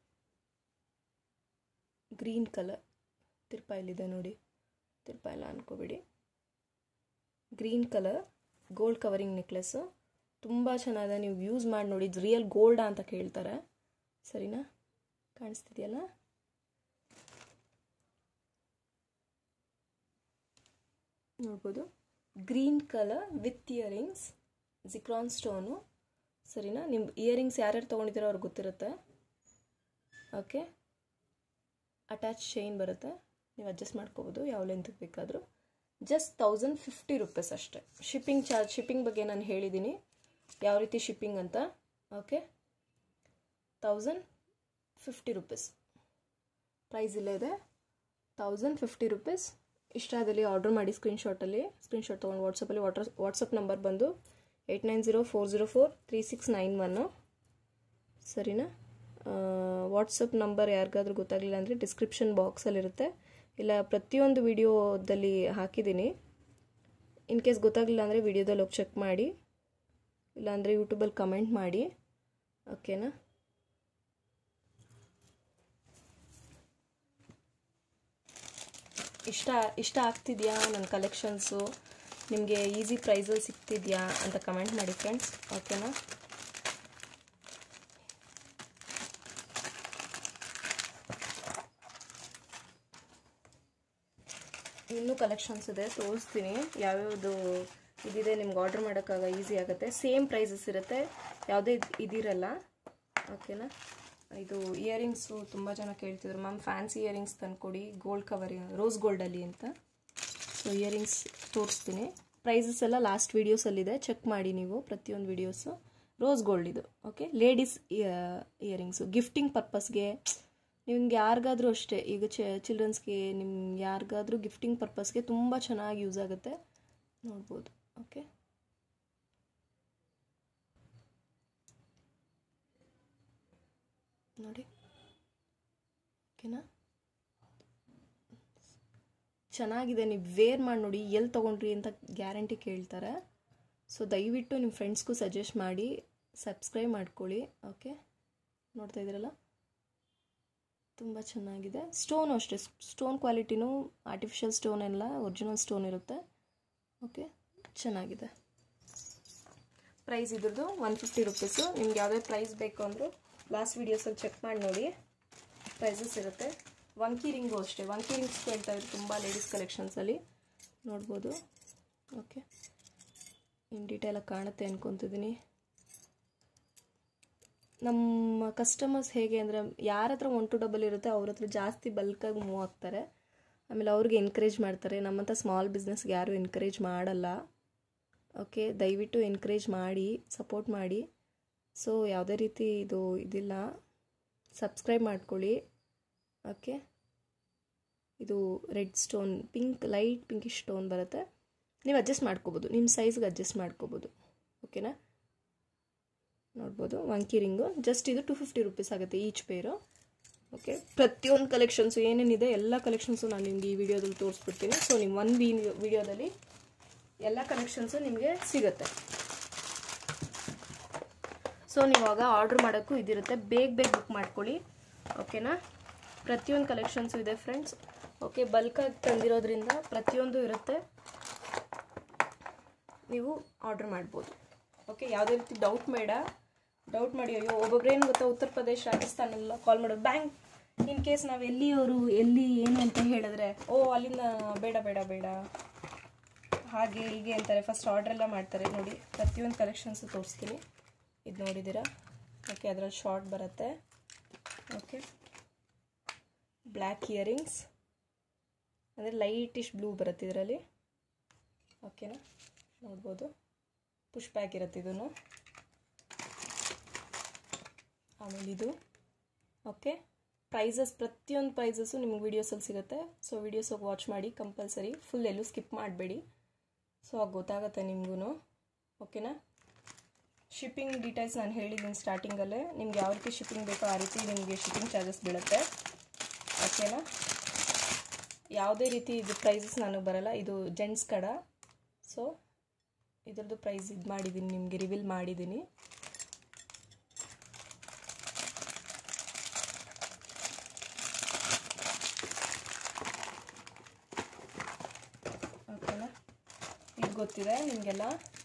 ಗ್ರೀನ್ ಕಲರ್ ತಿರ್ಪ ಇಲ್ಲಿದೆ ನೋಡಿ, ತಿರ್ಪ ಎಲ್ಲ ಅನ್ಕೋಬೇಡಿ. Green colour gold covering necklace, ತುಂಬ ಚೆನ್ನಾಗಿದೆ. ನೀವು ಯೂಸ್ ಮಾಡಿ ನೋಡಿ, ಇದು ರಿಯಲ್ ಗೋಲ್ಡಾ ಅಂತ ಕೇಳ್ತಾರೆ. ಸರಿನಾ, ಕಾಣಿಸ್ತಿದೆಯಲ್ಲ. ನೋಡ್ಬೋದು, green colour with earrings, zircon stone. ಸರಿನಾ, ನಿಮ್ಮ ಇಯರಿಂಗ್ಸ್ ಯಾರ್ಯಾರು ತೊಗೊಂಡಿದ್ದೀರೋ ಅವ್ರಿಗೆ ಗೊತ್ತಿರುತ್ತೆ. ಓಕೆ, ಅಟ್ಯಾಚ್ ಚೈನ್ ಬರುತ್ತೆ, ನೀವು ಅಡ್ಜಸ್ಟ್ ಮಾಡ್ಕೋಬೋದು ಯಾವ ಲೆಂತ್ಗೆ ಬೇಕಾದರೂ. ಜಸ್ಟ್ ತೌಸಂಡ್ ಫಿಫ್ಟಿ ರುಪೀಸ್ ಅಷ್ಟೇ. ಶಿಪ್ಪಿಂಗ್ ಚಾರ್ಜ್, ಶಿಪ್ಪಿಂಗ್ ಬಗ್ಗೆ ನಾನು ಹೇಳಿದ್ದೀನಿ ಯಾವ ರೀತಿ ಶಿಪ್ಪಿಂಗ್ ಅಂತ. Okay, thousand fifty rupees price ಇಲ್ಲೇ ಇದೆ. Thousand fifty rupees. ಇಷ್ಟ ಆದಲ್ಲಿ ಆರ್ಡರ್ ಮಾಡಿ. ಸ್ಕ್ರೀನ್ಶಾಟಲ್ಲಿ ಸ್ಕ್ರೀನ್ಶಾಟ್ ತೊಗೊಂಡು ವಾಟ್ಸಪ್ಪಲ್ಲಿ ವಾಟ್ರ್ ವಾಟ್ಸಪ್ ನಂಬರ್ ಬಂದು eight nine zero four zero four three six nine one, ಸರಿನಾ? ವಾಟ್ಸಪ್ ನಂಬರ್ ಯಾರಿಗಾದ್ರೂ ಗೊತ್ತಾಗಲಿಲ್ಲ ಅಂದರೆ ಡಿಸ್ಕ್ರಿಪ್ಷನ್ ಬಾಕ್ಸಲ್ಲಿರುತ್ತೆ, ಇಲ್ಲ ಪ್ರತಿಯೊಂದು ವಿಡಿಯೋದಲ್ಲಿ ಹಾಕಿದ್ದೀನಿ. ಇನ್ ಕೇಸ್ ಗೊತ್ತಾಗಲಿಲ್ಲ ಅಂದರೆ ವಿಡಿಯೋದಲ್ಲಿ ಹೋಗಿ ಚೆಕ್ ಮಾಡಿ, ಇಲ್ಲಾಂದರೆ ಯೂಟ್ಯೂಬಲ್ಲಿ ಕಮೆಂಟ್ ಮಾಡಿ. ಓಕೆನಾ? ಇಷ್ಟ ಇಷ್ಟ ಆಗ್ತಿದೆಯಾ ನನ್ನ ಕಲೆಕ್ಷನ್ಸು, ನಿಮಗೆ ಈಸಿ ಪ್ರೈಸಲ್ಲಿ ಸಿಗ್ತಿದೆಯಾ ಅಂತ ಕಮೆಂಟ್ ಮಾಡಿ ಫ್ರೆಂಡ್ಸ್. ಓಕೆನಾ? ಇನ್ನೂ ಕಲೆಕ್ಷನ್ಸ್ ಇದೆ, ತೋರಿಸ್ತೀನಿ ಯಾವ್ಯಾವುದು ಇದಿದೆ. ನಿಮ್ಗೆ ಆರ್ಡ್ರ್ ಮಾಡೋಕ್ಕಾಗ ಈಸಿ ಆಗುತ್ತೆ. ಸೇಮ್ ಪ್ರೈಸಸ್ ಇರುತ್ತೆ, ಯಾವುದೇ ಇದಿರಲ್ಲ. ಓಕೆನಾ? ಇದು ಇಯರಿಂಗ್ಸು ತುಂಬ ಜನ ಕೇಳ್ತಿದ್ರು, ಮ್ಯಾಮ್ ಫ್ಯಾನ್ಸಿ ಇಯರಿಂಗ್ಸ್ ತಂದುಕೊಡಿ ಗೋಲ್ಡ್ ಕವರ್, ರೋಸ್ ಗೋಲ್ಡಲ್ಲಿ ಅಂತ. ಸೊ ಇಯರಿಂಗ್ಸ್ ತೋರಿಸ್ತೀನಿ. ಪ್ರೈಸಸ್ ಎಲ್ಲ ಲಾಸ್ಟ್ ವೀಡಿಯೋಸಲ್ಲಿದೆ, ಚೆಕ್ ಮಾಡಿ ನೀವು ಪ್ರತಿಯೊಂದು ವೀಡಿಯೋಸು. ರೋಸ್ ಗೋಲ್ಡ್ ಇದು. ಓಕೆ, ಲೇಡೀಸ್ ಇಯರಿಂಗ್ಸು ಗಿಫ್ಟಿಂಗ್ ಪರ್ಪಸ್ಗೆ, ನಿಮ್ಗೆ ಯಾರಿಗಾದ್ರೂ ಅಷ್ಟೇ, ಈಗ ಚ ಚಿಲ್ಡ್ರನ್ಸ್ಗೆ ನಿಮ್ಗೆ ಯಾರಿಗಾದ್ರೂ ಗಿಫ್ಟಿಂಗ್ ಪರ್ಪಸ್ಗೆ ತುಂಬ ಚೆನ್ನಾಗಿ ಯೂಸ್ ಆಗುತ್ತೆ, ನೋಡ್ಬೋದು. ಓಕೆ, ನೋಡಿ. ಓಕೆನಾ? ಚೆನ್ನಾಗಿದೆ, ನೀವು ವೇರ್ ಮಾಡಿ ನೋಡಿ, ಎಲ್ಲಿ ತೊಗೊಂಡ್ರಿ ಅಂತ ಗ್ಯಾರಂಟಿ ಕೇಳ್ತಾರೆ. ಸೊ ದಯವಿಟ್ಟು ನಿಮ್ಮ ಫ್ರೆಂಡ್ಸ್ಗೂ ಸಜೆಸ್ಟ್ ಮಾಡಿ, ಸಬ್ಸ್ಕ್ರೈಬ್ ಮಾಡ್ಕೊಳ್ಳಿ. ಓಕೆ, ನೋಡ್ತಾ ಇದ್ದೀರಲ್ಲ, ತುಂಬ ಚೆನ್ನಾಗಿದೆ. ಸ್ಟೋನು ಅಷ್ಟೇ, ಸ್ಟೋನ್ ಕ್ವಾಲಿಟಿನೂ ಆರ್ಟಿಫಿಷಿಯಲ್ ಸ್ಟೋನ್ ಎಲ್ಲ ಒರಿಜಿನಲ್ ಸ್ಟೋನ್ ಇರುತ್ತೆ. ಓಕೆ, ಚೆನ್ನಾಗಿದೆ. ಪ್ರೈಸ್ ಇದ್ರದ್ದು ಒನ್ ಫಿಫ್ಟಿ ರುಪೀಸು. ನಿಮ್ಗೆ ಯಾವುದೇ ಪ್ರೈಸ್ ಬೇಕು ಅಂದರೂ ಲಾಸ್ಟ್ ವೀಡಿಯೋಸಲ್ಲಿ ಚೆಕ್ ಮಾಡಿ ನೋಡಿ, ಪ್ರೈಸಸ್ ಇರುತ್ತೆ. ವಂಕಿ ರಿಂಗು ಅಷ್ಟೇ, ವಂಕಿ ರಿಂಗ್ಸ್ ಕೇಳ್ತಾ ಇದ್ರು ತುಂಬ ಲೇಡೀಸ್ ಕಲೆಕ್ಷನ್ಸಲ್ಲಿ, ನೋಡ್ಬೋದು. ಓಕೆ, ಇನ್ ಡೀಟೇಲಾಗಿ ಕಾಣುತ್ತೆ ಅಂದ್ಕೊತಿದ್ದೀನಿ. ನಮ್ಮ ಕಸ್ಟಮರ್ಸ್ ಹೇಗೆ ಅಂದರೆ, ಯಾರ ಹತ್ರ ಒನ್ ಟು ಡಬಲ್ ಇರುತ್ತೆ ಅವ್ರ ಹತ್ರ ಜಾಸ್ತಿ ಬಲ್ಕಾಗಿ ಮೂವ್ ಆಗ್ತಾರೆ, ಆಮೇಲೆ ಅವ್ರಿಗೆ ಎನ್ಕರೇಜ್ ಮಾಡ್ತಾರೆ. ನಮ್ಮಂಥ ಸ್ಮಾಲ್ ಬಿಸ್ನೆಸ್ಗೆ ಯಾರೂ ಎನ್ಕರೇಜ್ ಮಾಡಲ್ಲ. ಓಕೆ, ದಯವಿಟ್ಟು ಎನ್ಕರೇಜ್ ಮಾಡಿ, ಸಪೋರ್ಟ್ ಮಾಡಿ. ಸೊ ಯಾವುದೇ ರೀತಿ ಇದು ಇದಿಲ್ಲ, ಸಬ್ಸ್ಕ್ರೈಬ್ ಮಾಡ್ಕೊಳ್ಳಿ. ಓಕೆ, ಇದು red stone, pink, light pinkish stone ಬರುತ್ತೆ. ನೀವು ಅಡ್ಜಸ್ಟ್ ಮಾಡ್ಕೋಬೋದು, ನಿಮ್ಮ ಸೈಜ್ಗೆ ಅಡ್ಜಸ್ಟ್ ಮಾಡ್ಕೋಬೋದು. ಓಕೆನಾ? ನೋಡ್ಬೋದು, ವಂಕಿ ರಿಂಗು. ಜಸ್ಟ್ ಇದು ಟು ಫಿಫ್ಟಿ ರುಪೀಸ್ ಆಗುತ್ತೆ ಈಚ್ ಪೇರು. ಓಕೆ, ಪ್ರತಿಯೊಂದು ಕಲೆಕ್ಷನ್ಸು ಏನೇನಿದೆ ಎಲ್ಲ ಕಲೆಕ್ಷನ್ಸು ನಾನು ನಿಮಗೆ ಈ ವಿಡಿಯೋದಲ್ಲಿ ತೋರಿಸ್ಬಿಡ್ತೀನಿ. ಸೊ ನಿಮ್ಮ ಒಂದು ವಿ ವಿಡಿಯೋದಲ್ಲಿ ಎಲ್ಲ ಕಲೆಕ್ಷನ್ಸು ನಿಮಗೆ ಸಿಗುತ್ತೆ. ಸೊ ನೀವಾಗ ಆರ್ಡ್ರ್ ಮಾಡೋಕ್ಕೂ ಇದಿರುತ್ತೆ, ಬೇಗ ಬೇಗ ಬುಕ್ ಮಾಡ್ಕೊಳ್ಳಿ. ಓಕೆನಾ? ಪ್ರತಿಯೊಂದು ಕಲೆಕ್ಷನ್ಸು ಇದೆ ಫ್ರೆಂಡ್ಸ್. ಓಕೆ, ಬಲ್ಕಾಗಿ ತಂದಿರೋದ್ರಿಂದ ಪ್ರತಿಯೊಂದು ಇರುತ್ತೆ, ನೀವು ಆರ್ಡ್ರ್ ಮಾಡ್ಬೋದು. ಓಕೆ, ಯಾವುದೇ ರೀತಿ ಡೌಟ್ ಬೇಡ, ಡೌಟ್ ಮಾಡಿ. ಅಯ್ಯೋ ಒಬ್ಬೊಬ್ರೇನು ಗೊತ್ತಾ, ಉತ್ತರ ಪ್ರದೇಶ, ರಾಜಸ್ಥಾನೆಲ್ಲ ಕಾಲ್ ಮಾಡೋದು. ಬ್ಯಾಂಕ್ ಇನ್ ಕೇಸ್ ನಾವು ಎಲ್ಲಿಯವರು ಎಲ್ಲಿ ಏನು ಅಂತ ಹೇಳಿದ್ರೆ, ಓ ಅಲ್ಲಿಂದ ಬೇಡ ಬೇಡ ಬೇಡ ಹಾಗೆ ಹೀಗೆ ಅಂತಾರೆ, ಫಸ್ಟ್ ಆರ್ಡ್ರೆಲ್ಲ ಮಾಡ್ತಾರೆ. ನೋಡಿ, ಪ್ರತಿಯೊಂದು ಕಲೆಕ್ಷನ್ಸು ತೋರಿಸ್ತೀನಿ. ಇದು ನೋಡಿದ್ದೀರಾ? ಓಕೆ, ಅದರಲ್ಲಿ ಶಾರ್ಟ್ ಬರುತ್ತೆ. ಓಕೆ, ಬ್ಲ್ಯಾಕ್ ಇಯರಿಂಗ್ಸ್ ಅಂದರೆ ಲೈಟಿಶ್ ಬ್ಲೂ ಬರುತ್ತೆ ಇದರಲ್ಲಿ. ಓಕೆನಾ? ನೋಡ್ಬೋದು, ಪುಷ್ ಬ್ಯಾಕ್ ಇರುತ್ತೆ ಇದನ್ನು. ಆಮೇಲೆ ಇದು. ಓಕೆ, ಪ್ರೈಸಸ್ ಪ್ರತಿಯೊಂದು ಪ್ರೈಸಸ್ಸು ನಿಮ್ಗೆ ವೀಡಿಯೋಸಲ್ಲಿ ಸಿಗುತ್ತೆ. ಸೊ ವೀಡಿಯೋಸ್ ಹೋಗಿ ವಾಚ್ ಮಾಡಿ ಕಂಪಲ್ಸರಿ, ಫುಲ್ ಎಲ್ಲೂ ಸ್ಕಿಪ್ ಮಾಡಬೇಡಿ. ಸೊ ಆಗ ಗೊತ್ತಾಗುತ್ತೆ ನಿಮಗೂ. ಓಕೆನಾ? ಶಿಪ್ಪಿಂಗ್ ಡೀಟೇಲ್ಸ್ ನಾನು ಹೇಳಿದ್ದೀನಿ ಸ್ಟಾರ್ಟಿಂಗಲ್ಲೇ. ನಿಮ್ಗೆ ಯಾವ ರೀತಿ ಶಿಪ್ಪಿಂಗ್ ಬೇಕೋ ಆ ರೀತಿ ನಿಮಗೆ ಶಿಪ್ಪಿಂಗ್ ಚಾರ್ಜಸ್ ಬೀಳುತ್ತೆ. ಓಕೆನಾ? ಯಾವುದೇ ರೀತಿ ಇದು ಪ್ರೈಸಸ್ ನನಗೆ ಬರಲ್ಲ, ಇದು ಜೆಂಟ್ಸ್ ಕಡ. ಸೊ ಇದ್ರದ್ದು ಪ್ರೈಸ್ ಇದು ಮಾಡಿದ್ದೀನಿ, ನಿಮಗೆ ರಿವೀಲ್ ಮಾಡಿದ್ದೀನಿ. ಓಕೆನಾ? ಇದು ಗೊತ್ತಿದೆ ನಿಮಗೆಲ್ಲ,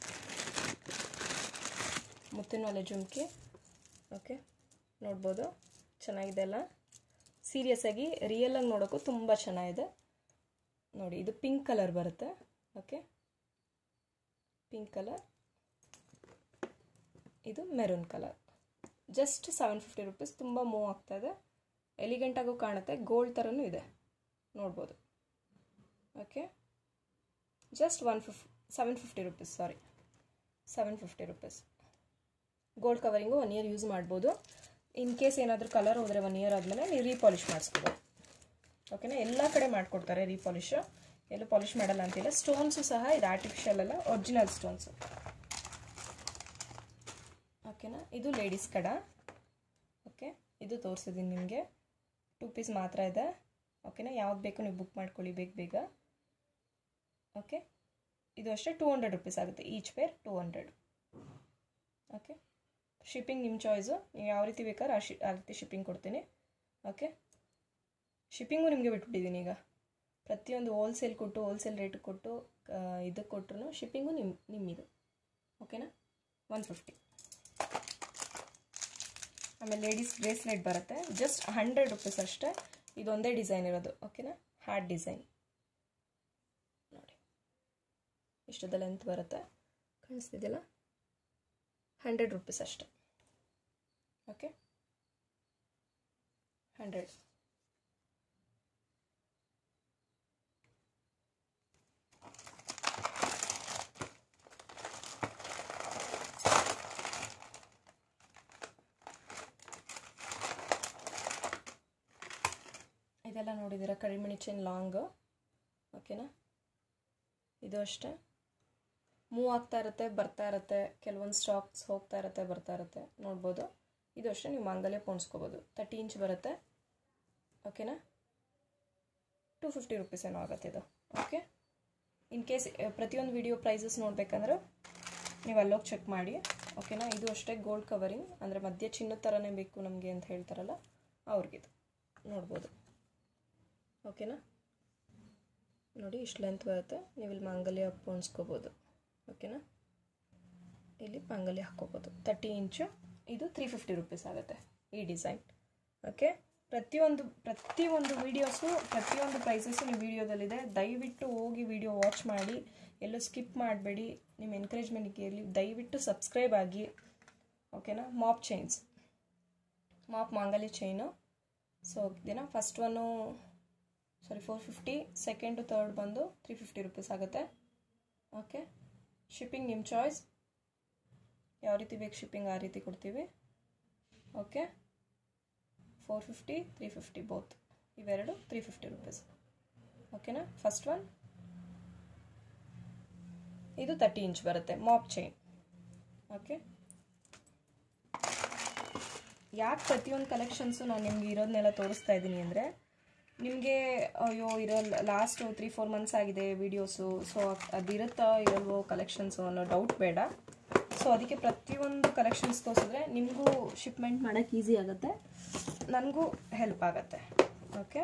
ಮುತ್ತಿನ ಒಲೆ ಜುಮ್ಕಿ. ಓಕೆ, ನೋಡ್ಬೋದು, ಚೆನ್ನಾಗಿದೆ ಅಲ್ಲ? ಸೀರಿಯಸ್ ಆಗಿ ರಿಯಲ್ ಆಗಿ ನೋಡೋಕ್ಕೂ ತುಂಬ ಚೆನ್ನಾಗಿದೆ. ನೋಡಿ, ಇದು ಪಿಂಕ್ ಕಲರ್ ಬರುತ್ತೆ. ಓಕೆ, ಪಿಂಕ್ ಕಲರ್, ಇದು maroon colour. Just seven fifty rupees. ತುಂಬ ಮೂವ್ ಆಗ್ತಾ ಇದೆ, ಎಲಿಗೆಂಟಾಗೂ ಕಾಣುತ್ತೆ, ಗೋಲ್ಡ್ ಥರನೂ ಇದೆ, ನೋಡ್ಬೋದು. ಓಕೆ, ಜಸ್ಟ್ ಒನ್ ಫಿಫ್ seven fifty rupees sorry seven fifty rupees. Gold covering one year use ಮಾಡ್ಬೋದು. ಇನ್ ಕೇಸ್ ಏನಾದರೂ ಕಲರ್ ಹೋದರೆ ಒನ್ ಇಯರ್ ಆದಮೇಲೆ ನೀವು ರೀಪಾಲಿಷ್ ಮಾಡಿಸ್ಕೋಬೋದು. ಓಕೆನಾ, ಎಲ್ಲ ಕಡೆ ಮಾಡಿಕೊಡ್ತಾರೆ ರೀಪಾಲಿಶು, ಎಲ್ಲೂ ಪಾಲಿಷ್ ಮಾಡಲ್ಲ ಅಂತಿಲ್ಲ. ಸ್ಟೋನ್ಸು ಸಹ ಇದು ಆರ್ಟಿಫಿಷಿಯಲ್ ಅಲ್ಲ, ಒರಿಜಿನಲ್ ಸ್ಟೋನ್ಸು. ಓಕೆನಾ, ಇದು ಲೇಡೀಸ್ ಕಡ. ಓಕೆ, ಇದು ತೋರಿಸಿದ್ದೀನಿ ನಿಮಗೆ, ಟೂ ಪೀಸ್ ಮಾತ್ರ ಇದೆ. ಓಕೆನಾ, ಯಾವ್ದು ಬೇಕು ನೀವು ಬುಕ್ ಮಾಡ್ಕೊಳ್ಳಿ ಬೇಗ ಬೇಗ. ಓಕೆ, ಇದು ಅಷ್ಟೇ ಟೂ ಹಂಡ್ರೆಡ್ ರುಪೀಸ್ ಆಗುತ್ತೆ each pair, two hundred. Okay, shipping ನಿಮ್ಮ ಚಾಯ್ಸು, ನೀವು ಯಾವ ರೀತಿ ಬೇಕಾದ್ರೆ ಆ ಶಿ ಆ ರೀತಿ ಶಿಪ್ಪಿಂಗ್ ಕೊಡ್ತೀನಿ. ಓಕೆ, ಶಿಪ್ಪಿಂಗು ನಿಮಗೆ ಬಿಟ್ಬಿಟ್ಟಿದ್ದೀನಿ ಈಗ. ಪ್ರತಿಯೊಂದು ಹೋಲ್ಸೇಲ್ ಕೊಟ್ಟು ಹೋಲ್ಸೇಲ್ ರೇಟ್ ಕೊಟ್ಟು ಇದಕ್ಕೆ ಕೊಟ್ಟರು ಶಿಪ್ಪಿಂಗು ನಿಮ್ಮ ನಿಮ್ಮಿದು. ಓಕೆನಾ, ಒನ್ ಫಿಫ್ಟಿ. ಆಮೇಲೆ ಲೇಡೀಸ್ ಬ್ರೇಸ್ಲೆಟ್ ಬರುತ್ತೆ, ಜಸ್ಟ್ ಹಂಡ್ರೆಡ್ ರುಪೀಸ್ ಅಷ್ಟೇ. ಇದೊಂದೇ ಡಿಸೈನ್ ಇರೋದು. ಓಕೆನಾ, ಹಾರ್ಟ್ ಡಿಸೈನ್ ನೋಡಿ, ಇಷ್ಟದ ಲೆಂತ್ ಬರುತ್ತೆ, ಕಾಣಿಸ್ತಿದೆಯಲ್ಲ, ಹಂಡ್ರೆಡ್ ರುಪೀಸ್ ಅಷ್ಟೆ. Okay, hundred. ಇದೆಲ್ಲ ನೋಡಿದ್ದೀರಾ, ಕಡಿಮಣಿ ಚೈನ್ ಲಾಂಗು. ಓಕೆನಾ, ಇದು ಅಷ್ಟೇ ಮೂವ್ ಆಗ್ತಾ ಇರುತ್ತೆ, ಬರ್ತಾ ಇರುತ್ತೆ, ಕೆಲವೊಂದು ಸ್ಟಾಕ್ಸ್ ಹೋಗ್ತಾ ಇರುತ್ತೆ, ಬರ್ತಾ ಇರುತ್ತೆ, ನೋಡ್ಬೋದು. ಇದು ಅಷ್ಟೇ ನೀವು ಮಾಂಗಲ್ಯ ಪೋಣಿಸ್ಕೋಬೋದು. ತರ್ಟಿ ಇಂಚ್ ಬರುತ್ತೆ. ಓಕೆನಾ, ಟೂ ಫಿಫ್ಟಿ ರುಪೀಸ್ ಏನೋ ಆಗುತ್ತೆ ಇದು. ಓಕೆ, ಇನ್ ಕೇಸ್ ಪ್ರತಿಯೊಂದು ವಿಡಿಯೋ ಪ್ರೈಸಸ್ ನೋಡಬೇಕಂದ್ರೆ ನೀವು ಅಲ್ಲೋಗಿ ಚೆಕ್ ಮಾಡಿ. ಓಕೆನಾ, ಇದು ಅಷ್ಟೇ ಗೋಲ್ಡ್ ಕವರಿಂಗ್, ಅಂದರೆ ಮಧ್ಯೆ ಚಿನ್ನದ ಥರನೇ ಬೇಕು ನಮಗೆ ಅಂತ ಹೇಳ್ತಾರಲ್ಲ ಅವ್ರಿಗಿದು ನೋಡ್ಬೋದು. ಓಕೆನಾ, ನೋಡಿ ಇಷ್ಟು ಲೆಂತ್ ಬರುತ್ತೆ, ನೀವು ಇಲ್ಲಿ ಮಾಂಗಲ್ಯ ಪೋಣಿಸ್ಕೋಬೋದು. ಓಕೆನಾ, ಇಲ್ಲಿ ಮಾಂಗಲ್ಯ ಹಾಕ್ಕೋಬೋದು. ತರ್ಟಿ ಇಂಚು, ಇದು ತ್ರೀ ಫಿಫ್ಟಿ ರುಪೀಸ್ ಆಗುತ್ತೆ ಈ ಡಿಸೈನ್. ಓಕೆ, ಪ್ರತಿಯೊಂದು ಪ್ರತಿಯೊಂದು ವೀಡಿಯೋಸು ಪ್ರತಿಯೊಂದು ಪ್ರೈಸಸ್ಸು ನಿಮ್ಮ ವೀಡಿಯೋದಲ್ಲಿದೆ. ದಯವಿಟ್ಟು ಹೋಗಿ ವಿಡಿಯೋ ವಾಚ್ ಮಾಡಿ, ಎಲ್ಲೂ ಸ್ಕಿಪ್ ಮಾಡಬೇಡಿ. ನಿಮ್ಮ ಎನ್ಕರೇಜ್ಮೆಂಟ್ಗೆ ಇರಲಿ, ದಯವಿಟ್ಟು ಸಬ್ಸ್ಕ್ರೈಬ್ ಆಗಿ. ಓಕೆನಾ, ಮಾಪ್ ಚೈನ್ಸ್, ಮಾಪ್ ಮಾಂಗಲ್ಯ ಚೈನು. ಸೊ ಇದೇನಾ first one sorry four fifty, second third ಬಂದು ತ್ರೀ ಫಿಫ್ಟಿ ರುಪೀಸ್ ಆಗುತ್ತೆ. ಓಕೆ, ಶಿಪ್ಪಿಂಗ್ ನಿಮ್ಮ ಚಾಯ್ಸ್, ಯಾವ ರೀತಿ ಬೇಕು ಶಿಪ್ಪಿಂಗ್ ಆ ರೀತಿ ಕೊಡ್ತೀವಿ. Okay, four fifty three fifty both, ಇವೆರಡು ತ್ರೀ ಫಿಫ್ಟಿ ರುಪೀಸ್. ಓಕೆನಾ, ಫಸ್ಟ್ ಒನ್ ಇದು ತರ್ಟಿ ಇಂಚ್ ಬರುತ್ತೆ, ಮಾಪ್ ಚೈನ್. ಓಕೆ, ಯಾಕೆ ಪ್ರತಿಯೊಂದು ಕಲೆಕ್ಷನ್ಸು ನಾನು ನಿಮ್ಗೆ ಇರೋದನ್ನೆಲ್ಲ ತೋರಿಸ್ತಾ ಇದ್ದೀನಿ ಅಂದರೆ, ನಿಮಗೆ ಅಯ್ಯೋ ಇರೋ ಲಾಸ್ಟ್ ತ್ರೀ ಫೋರ್ ಮಂತ್ಸ್ ಆಗಿದೆ ವೀಡಿಯೋಸು, ಸೊ ಅದಿರುತ್ತಾ ಇರಲ್ವೋ ಕಲೆಕ್ಷನ್ಸು ಅನ್ನೋ ಡೌಟ್ ಬೇಡ. ಸೊ ಅದಕ್ಕೆ ಪ್ರತಿಯೊಂದು ಕಲೆಕ್ಷನ್ಸ್ ತೋರಿಸಿದ್ರೆ ನಿಮಗೂ ಶಿಪ್ಮೆಂಟ್ ಮಾಡೋಕ್ಕೆ ಈಸಿ ಆಗುತ್ತೆ, ನನಗೂ ಹೆಲ್ಪ್ ಆಗುತ್ತೆ. ಓಕೆ,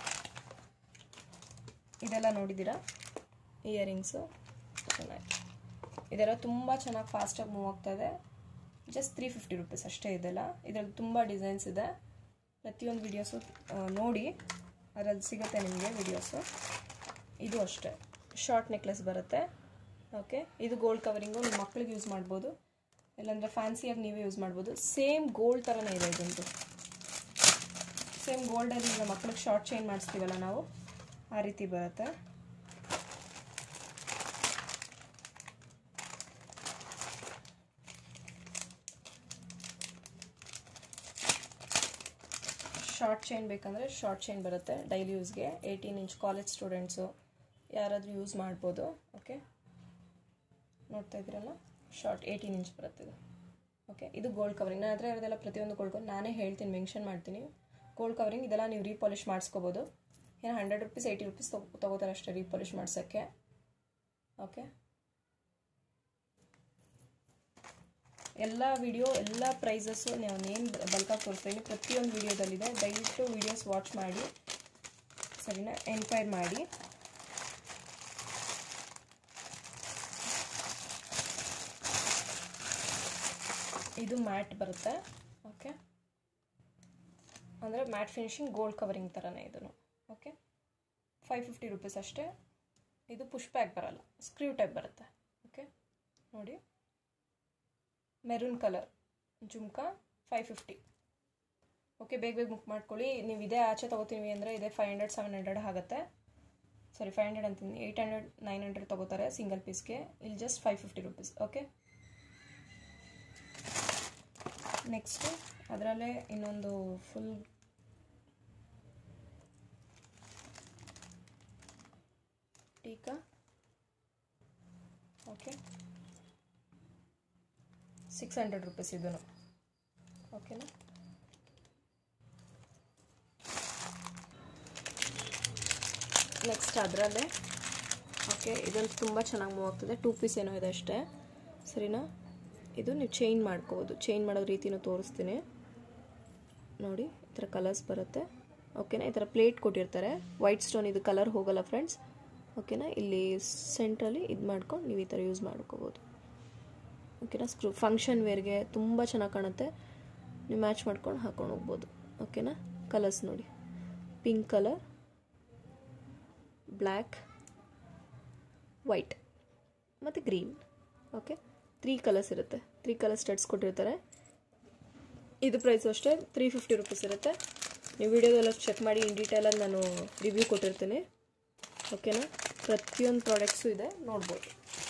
ಇದೆಲ್ಲ ನೋಡಿದ್ದೀರಾ ಇಯರಿಂಗ್ಸು, ಚೆನ್ನಾಗಿ ಇದೆಲ್ಲ ತುಂಬ ಚೆನ್ನಾಗಿ ಫಾಸ್ಟಾಗಿ ಮೂವ್ ಆಗ್ತಾಯಿದೆ. ಜಸ್ಟ್ ತ್ರೀ ಫಿಫ್ಟಿ ರುಪೀಸ್ ಅಷ್ಟೇ ಇದೆಲ್ಲ. ಇದರಲ್ಲಿ ತುಂಬ ಡಿಸೈನ್ಸ್ ಇದೆ, ಪ್ರತಿಯೊಂದು ವೀಡಿಯೋಸು ನೋಡಿ, ಅದರಲ್ಲಿ ಸಿಗುತ್ತೆ ನಿಮಗೆ ವೀಡಿಯೋಸು. ಇದು ಅಷ್ಟೇ ಶಾರ್ಟ್ ನೆಕ್ಲೆಸ್ ಬರುತ್ತೆ. ಓಕೆ, ಇದು ಗೋಲ್ಡ್ ಕವರಿಂಗು, ನಿಮ್ಮ ಮಕ್ಳಿಗೆ ಯೂಸ್ ಮಾಡ್ಬೋದು, ಇಲ್ಲಾಂದರೆ ಫ್ಯಾನ್ಸಿಯಾಗಿ ನೀವೇ ಯೂಸ್ ಮಾಡ್ಬೋದು. ಸೇಮ್ ಗೋಲ್ಡ್ ಥರನೇ ಇದೆ ಇದಂತೂ, ಸೇಮ್ ಗೋಲ್ಡಲ್ಲಿ ಈಗ ಮಕ್ಳಿಗೆ ಶಾರ್ಟ್ ಚೈನ್ ಮಾಡಿಸ್ತೀವಲ್ಲ ನಾವು, ಆ ರೀತಿ ಬರುತ್ತೆ. ಶಾರ್ಟ್ ಚೈನ್ ಬೇಕಂದರೆ ಶಾರ್ಟ್ ಚೈನ್ ಬರುತ್ತೆ ಡೈಲಿ ಯೂಸ್ಗೆ. ಏಯ್ಟೀನ್ ಇಂಚ್ ಕಾಲೇಜ್ ಸ್ಟೂಡೆಂಟ್ಸು ಯಾರಾದರೂ ಯೂಸ್ ಮಾಡ್ಬೋದು. ಓಕೆ, ನೋಡ್ತಾ ಇದ್ದೀರಲ್ಲ, ಶಾರ್ಟ್ ಏಯ್ಟೀನ್ ಇಂಚ್ ಬರುತ್ತೆ ಇದು. ಓಕೆ, ಇದು ಗೋಲ್ಡ್ ಕವರಿಂಗ್. ನಾನು ಹತ್ರ ಇರೋದೆಲ್ಲ ಪ್ರತಿಯೊಂದು ಗೋಲ್ಡ್ ಕವರಿಂಗ್ ನಾನೇ ಹೇಳ್ತೀನಿ, ಮೆನ್ಷನ್ ಮಾಡ್ತೀನಿ. ಗೋಲ್ಡ್ ಕವರಿಂಗ್ ಇದೆಲ್ಲ ನೀವು ರೀಪಾಲಿಷ್ ಮಾಡಿಸ್ಕೋಬೋದು. ಏನು ಹಂಡ್ರೆಡ್ ರುಪೀಸ್ ಏಯ್ಟಿ ರುಪೀಸ್ ತಗೋ ತೊಗೋತಾರೆ ಅಷ್ಟೇ ರೀಪಾಲಿಷ್ ಮಾಡ್ಸೋಕ್ಕೆ. ಓಕೆ, ಎಲ್ಲ ವಿಡಿಯೋ ಎಲ್ಲ ಪ್ರೈಸಸ್ಸು ನಾವು ನೇಮ್ ಬಲ್ಕಾಗಿ ತೋರಿಸ್ತೀನಿ, ಪ್ರತಿಯೊಂದು ವಿಡಿಯೋದಲ್ಲಿದೆ. ದಯವಿಟ್ಟು ವಿಡಿಯೋಸ್ ವಾಚ್ ಮಾಡಿ, ಸರಿನಾ, ಎನ್ಕ್ವೈರ್ ಮಾಡಿ. ಇದು ಮ್ಯಾಟ್ ಬರುತ್ತೆ. ಓಕೆ, ಅಂದರೆ ಮ್ಯಾಟ್ ಫಿನಿಶಿಂಗ್ ಗೋಲ್ಡ್ ಕವರಿಂಗ್ ಥರನೇ ಇದನ್ನು. ಓಕೆ, ಫೈವ್ ಫಿಫ್ಟಿ ರುಪೀಸ್ ಅಷ್ಟೇ. ಇದು ಪುಷ್ ಬ್ಯಾಕ್ ಬರಲ್ಲ, ಸ್ಕ್ರೀವ್ ಟೈಪ್ ಬರುತ್ತೆ. ಓಕೆ, ನೋಡಿ maroon colour jhumka five fifty. Okay, ಬೇಗ ಬೇಗ ಬುಕ್ ಮಾಡ್ಕೊಳ್ಳಿ. ನೀವು ಇದೇ ಆಚೆ ತೊಗೋತೀವಿ ಅಂದರೆ ಇದೇ ಫೈವ್ ಹಂಡ್ರೆಡ್ ಸೆವೆನ್ ಹಂಡ್ರೆಡ್ ಆಗುತ್ತೆ. ಸಾರಿ ಫೈವ್ ಹಂಡ್ರೆಡ್ ಅಂತೀನಿ, ಏಯ್ಟ್ ಹಂಡ್ರೆಡ್ ನೈನ್ ಹಂಡ್ರೆಡ್ ತೊಗೋತಾರೆ ಸಿಂಗಲ್ ಪೀಸ್ಗೆ. ಇಲ್ಲಿ just five fifty rupees. Okay, next ಅದರಲ್ಲೇ ಇನ್ನೊಂದು ಫುಲ್ ಟೀಕಾ. ಓಕೆ, ಸಿಕ್ಸ್ ಹಂಡ್ರೆಡ್ ರುಪೀಸ್ ಇದನ್ನು. ಓಕೆನಾ, ನೆಕ್ಸ್ಟ್ ಅದರಲ್ಲೇ ಓಕೆ, ಇದಂತೂ ತುಂಬ ಚೆನ್ನಾಗಿ ಮೂವ್ ಆಗ್ತದೆ. ಟೂ ಪೀಸ್ ಏನೋ ಇದೆ ಅಷ್ಟೇ, ಸರಿನಾ. ಇದು ನೀವು ಚೇಂಜ್ ಮಾಡ್ಕೋಬೋದು, ಚೇಂಜ್ ಮಾಡೋ ರೀತಿನೂ ತೋರಿಸ್ತೀನಿ ನೋಡಿ. ಈ ಥರ ಕಲರ್ಸ್ ಬರುತ್ತೆ. ಓಕೆನಾ, ಈ ಥರ ಪ್ಲೇಟ್ ಕೊಟ್ಟಿರ್ತಾರೆ, ವೈಟ್ ಸ್ಟೋನ್, ಇದು ಕಲರ್ ಹೋಗಲ್ಲ ಫ್ರೆಂಡ್ಸ್. ಓಕೆನಾ, ಇಲ್ಲಿ ಸೆಂಟ್ರಲ್ಲಿ ಇದು ಮಾಡ್ಕೊಂಡು ನೀವು ಈ ಥರ ಯೂಸ್ ಮಾಡ್ಕೋಬೋದು. ಓಕೆನಾ, ಸ್ಕ್ರೂ ಫಂಕ್ಷನ್ ವೇರ್ಗೆ ತುಂಬ ಚೆನ್ನಾಗಿ ಕಾಣುತ್ತೆ, ನೀವು ಮ್ಯಾಚ್ ಮಾಡ್ಕೊಂಡು ಹಾಕೊಂಡು ಹೋಗ್ಬೋದು. ಓಕೆನಾ, ಕಲರ್ಸ್ ನೋಡಿ, ಪಿಂಕ್ ಕಲರ್, ಬ್ಲ್ಯಾಕ್, ವೈಟ್ ಮತ್ತು ಗ್ರೀನ್. ಓಕೆ, ತ್ರೀ ಕಲರ್ಸ್ ಇರುತ್ತೆ, ತ್ರೀ ಕಲರ್ ಸ್ಟಡ್ಸ್ ಕೊಟ್ಟಿರ್ತಾರೆ. ಇದು ಪ್ರೈಸು ಅಷ್ಟೇ ತ್ರೀ ಫಿಫ್ಟಿ ರುಪೀಸ್ ಇರುತ್ತೆ. ನೀವು ವಿಡಿಯೋದೆಲ್ಲ ಚೆಕ್ ಮಾಡಿ, ಇನ್ ಡೀಟೇಲಾಗಿ ನಾನು ರಿವ್ಯೂ ಕೊಟ್ಟಿರ್ತೀನಿ. ಓಕೆನಾ, ಪ್ರತಿಯೊಂದು ಪ್ರಾಡಕ್ಟ್ಸು ಇದೆ, ನೋಡ್ಬೋದು.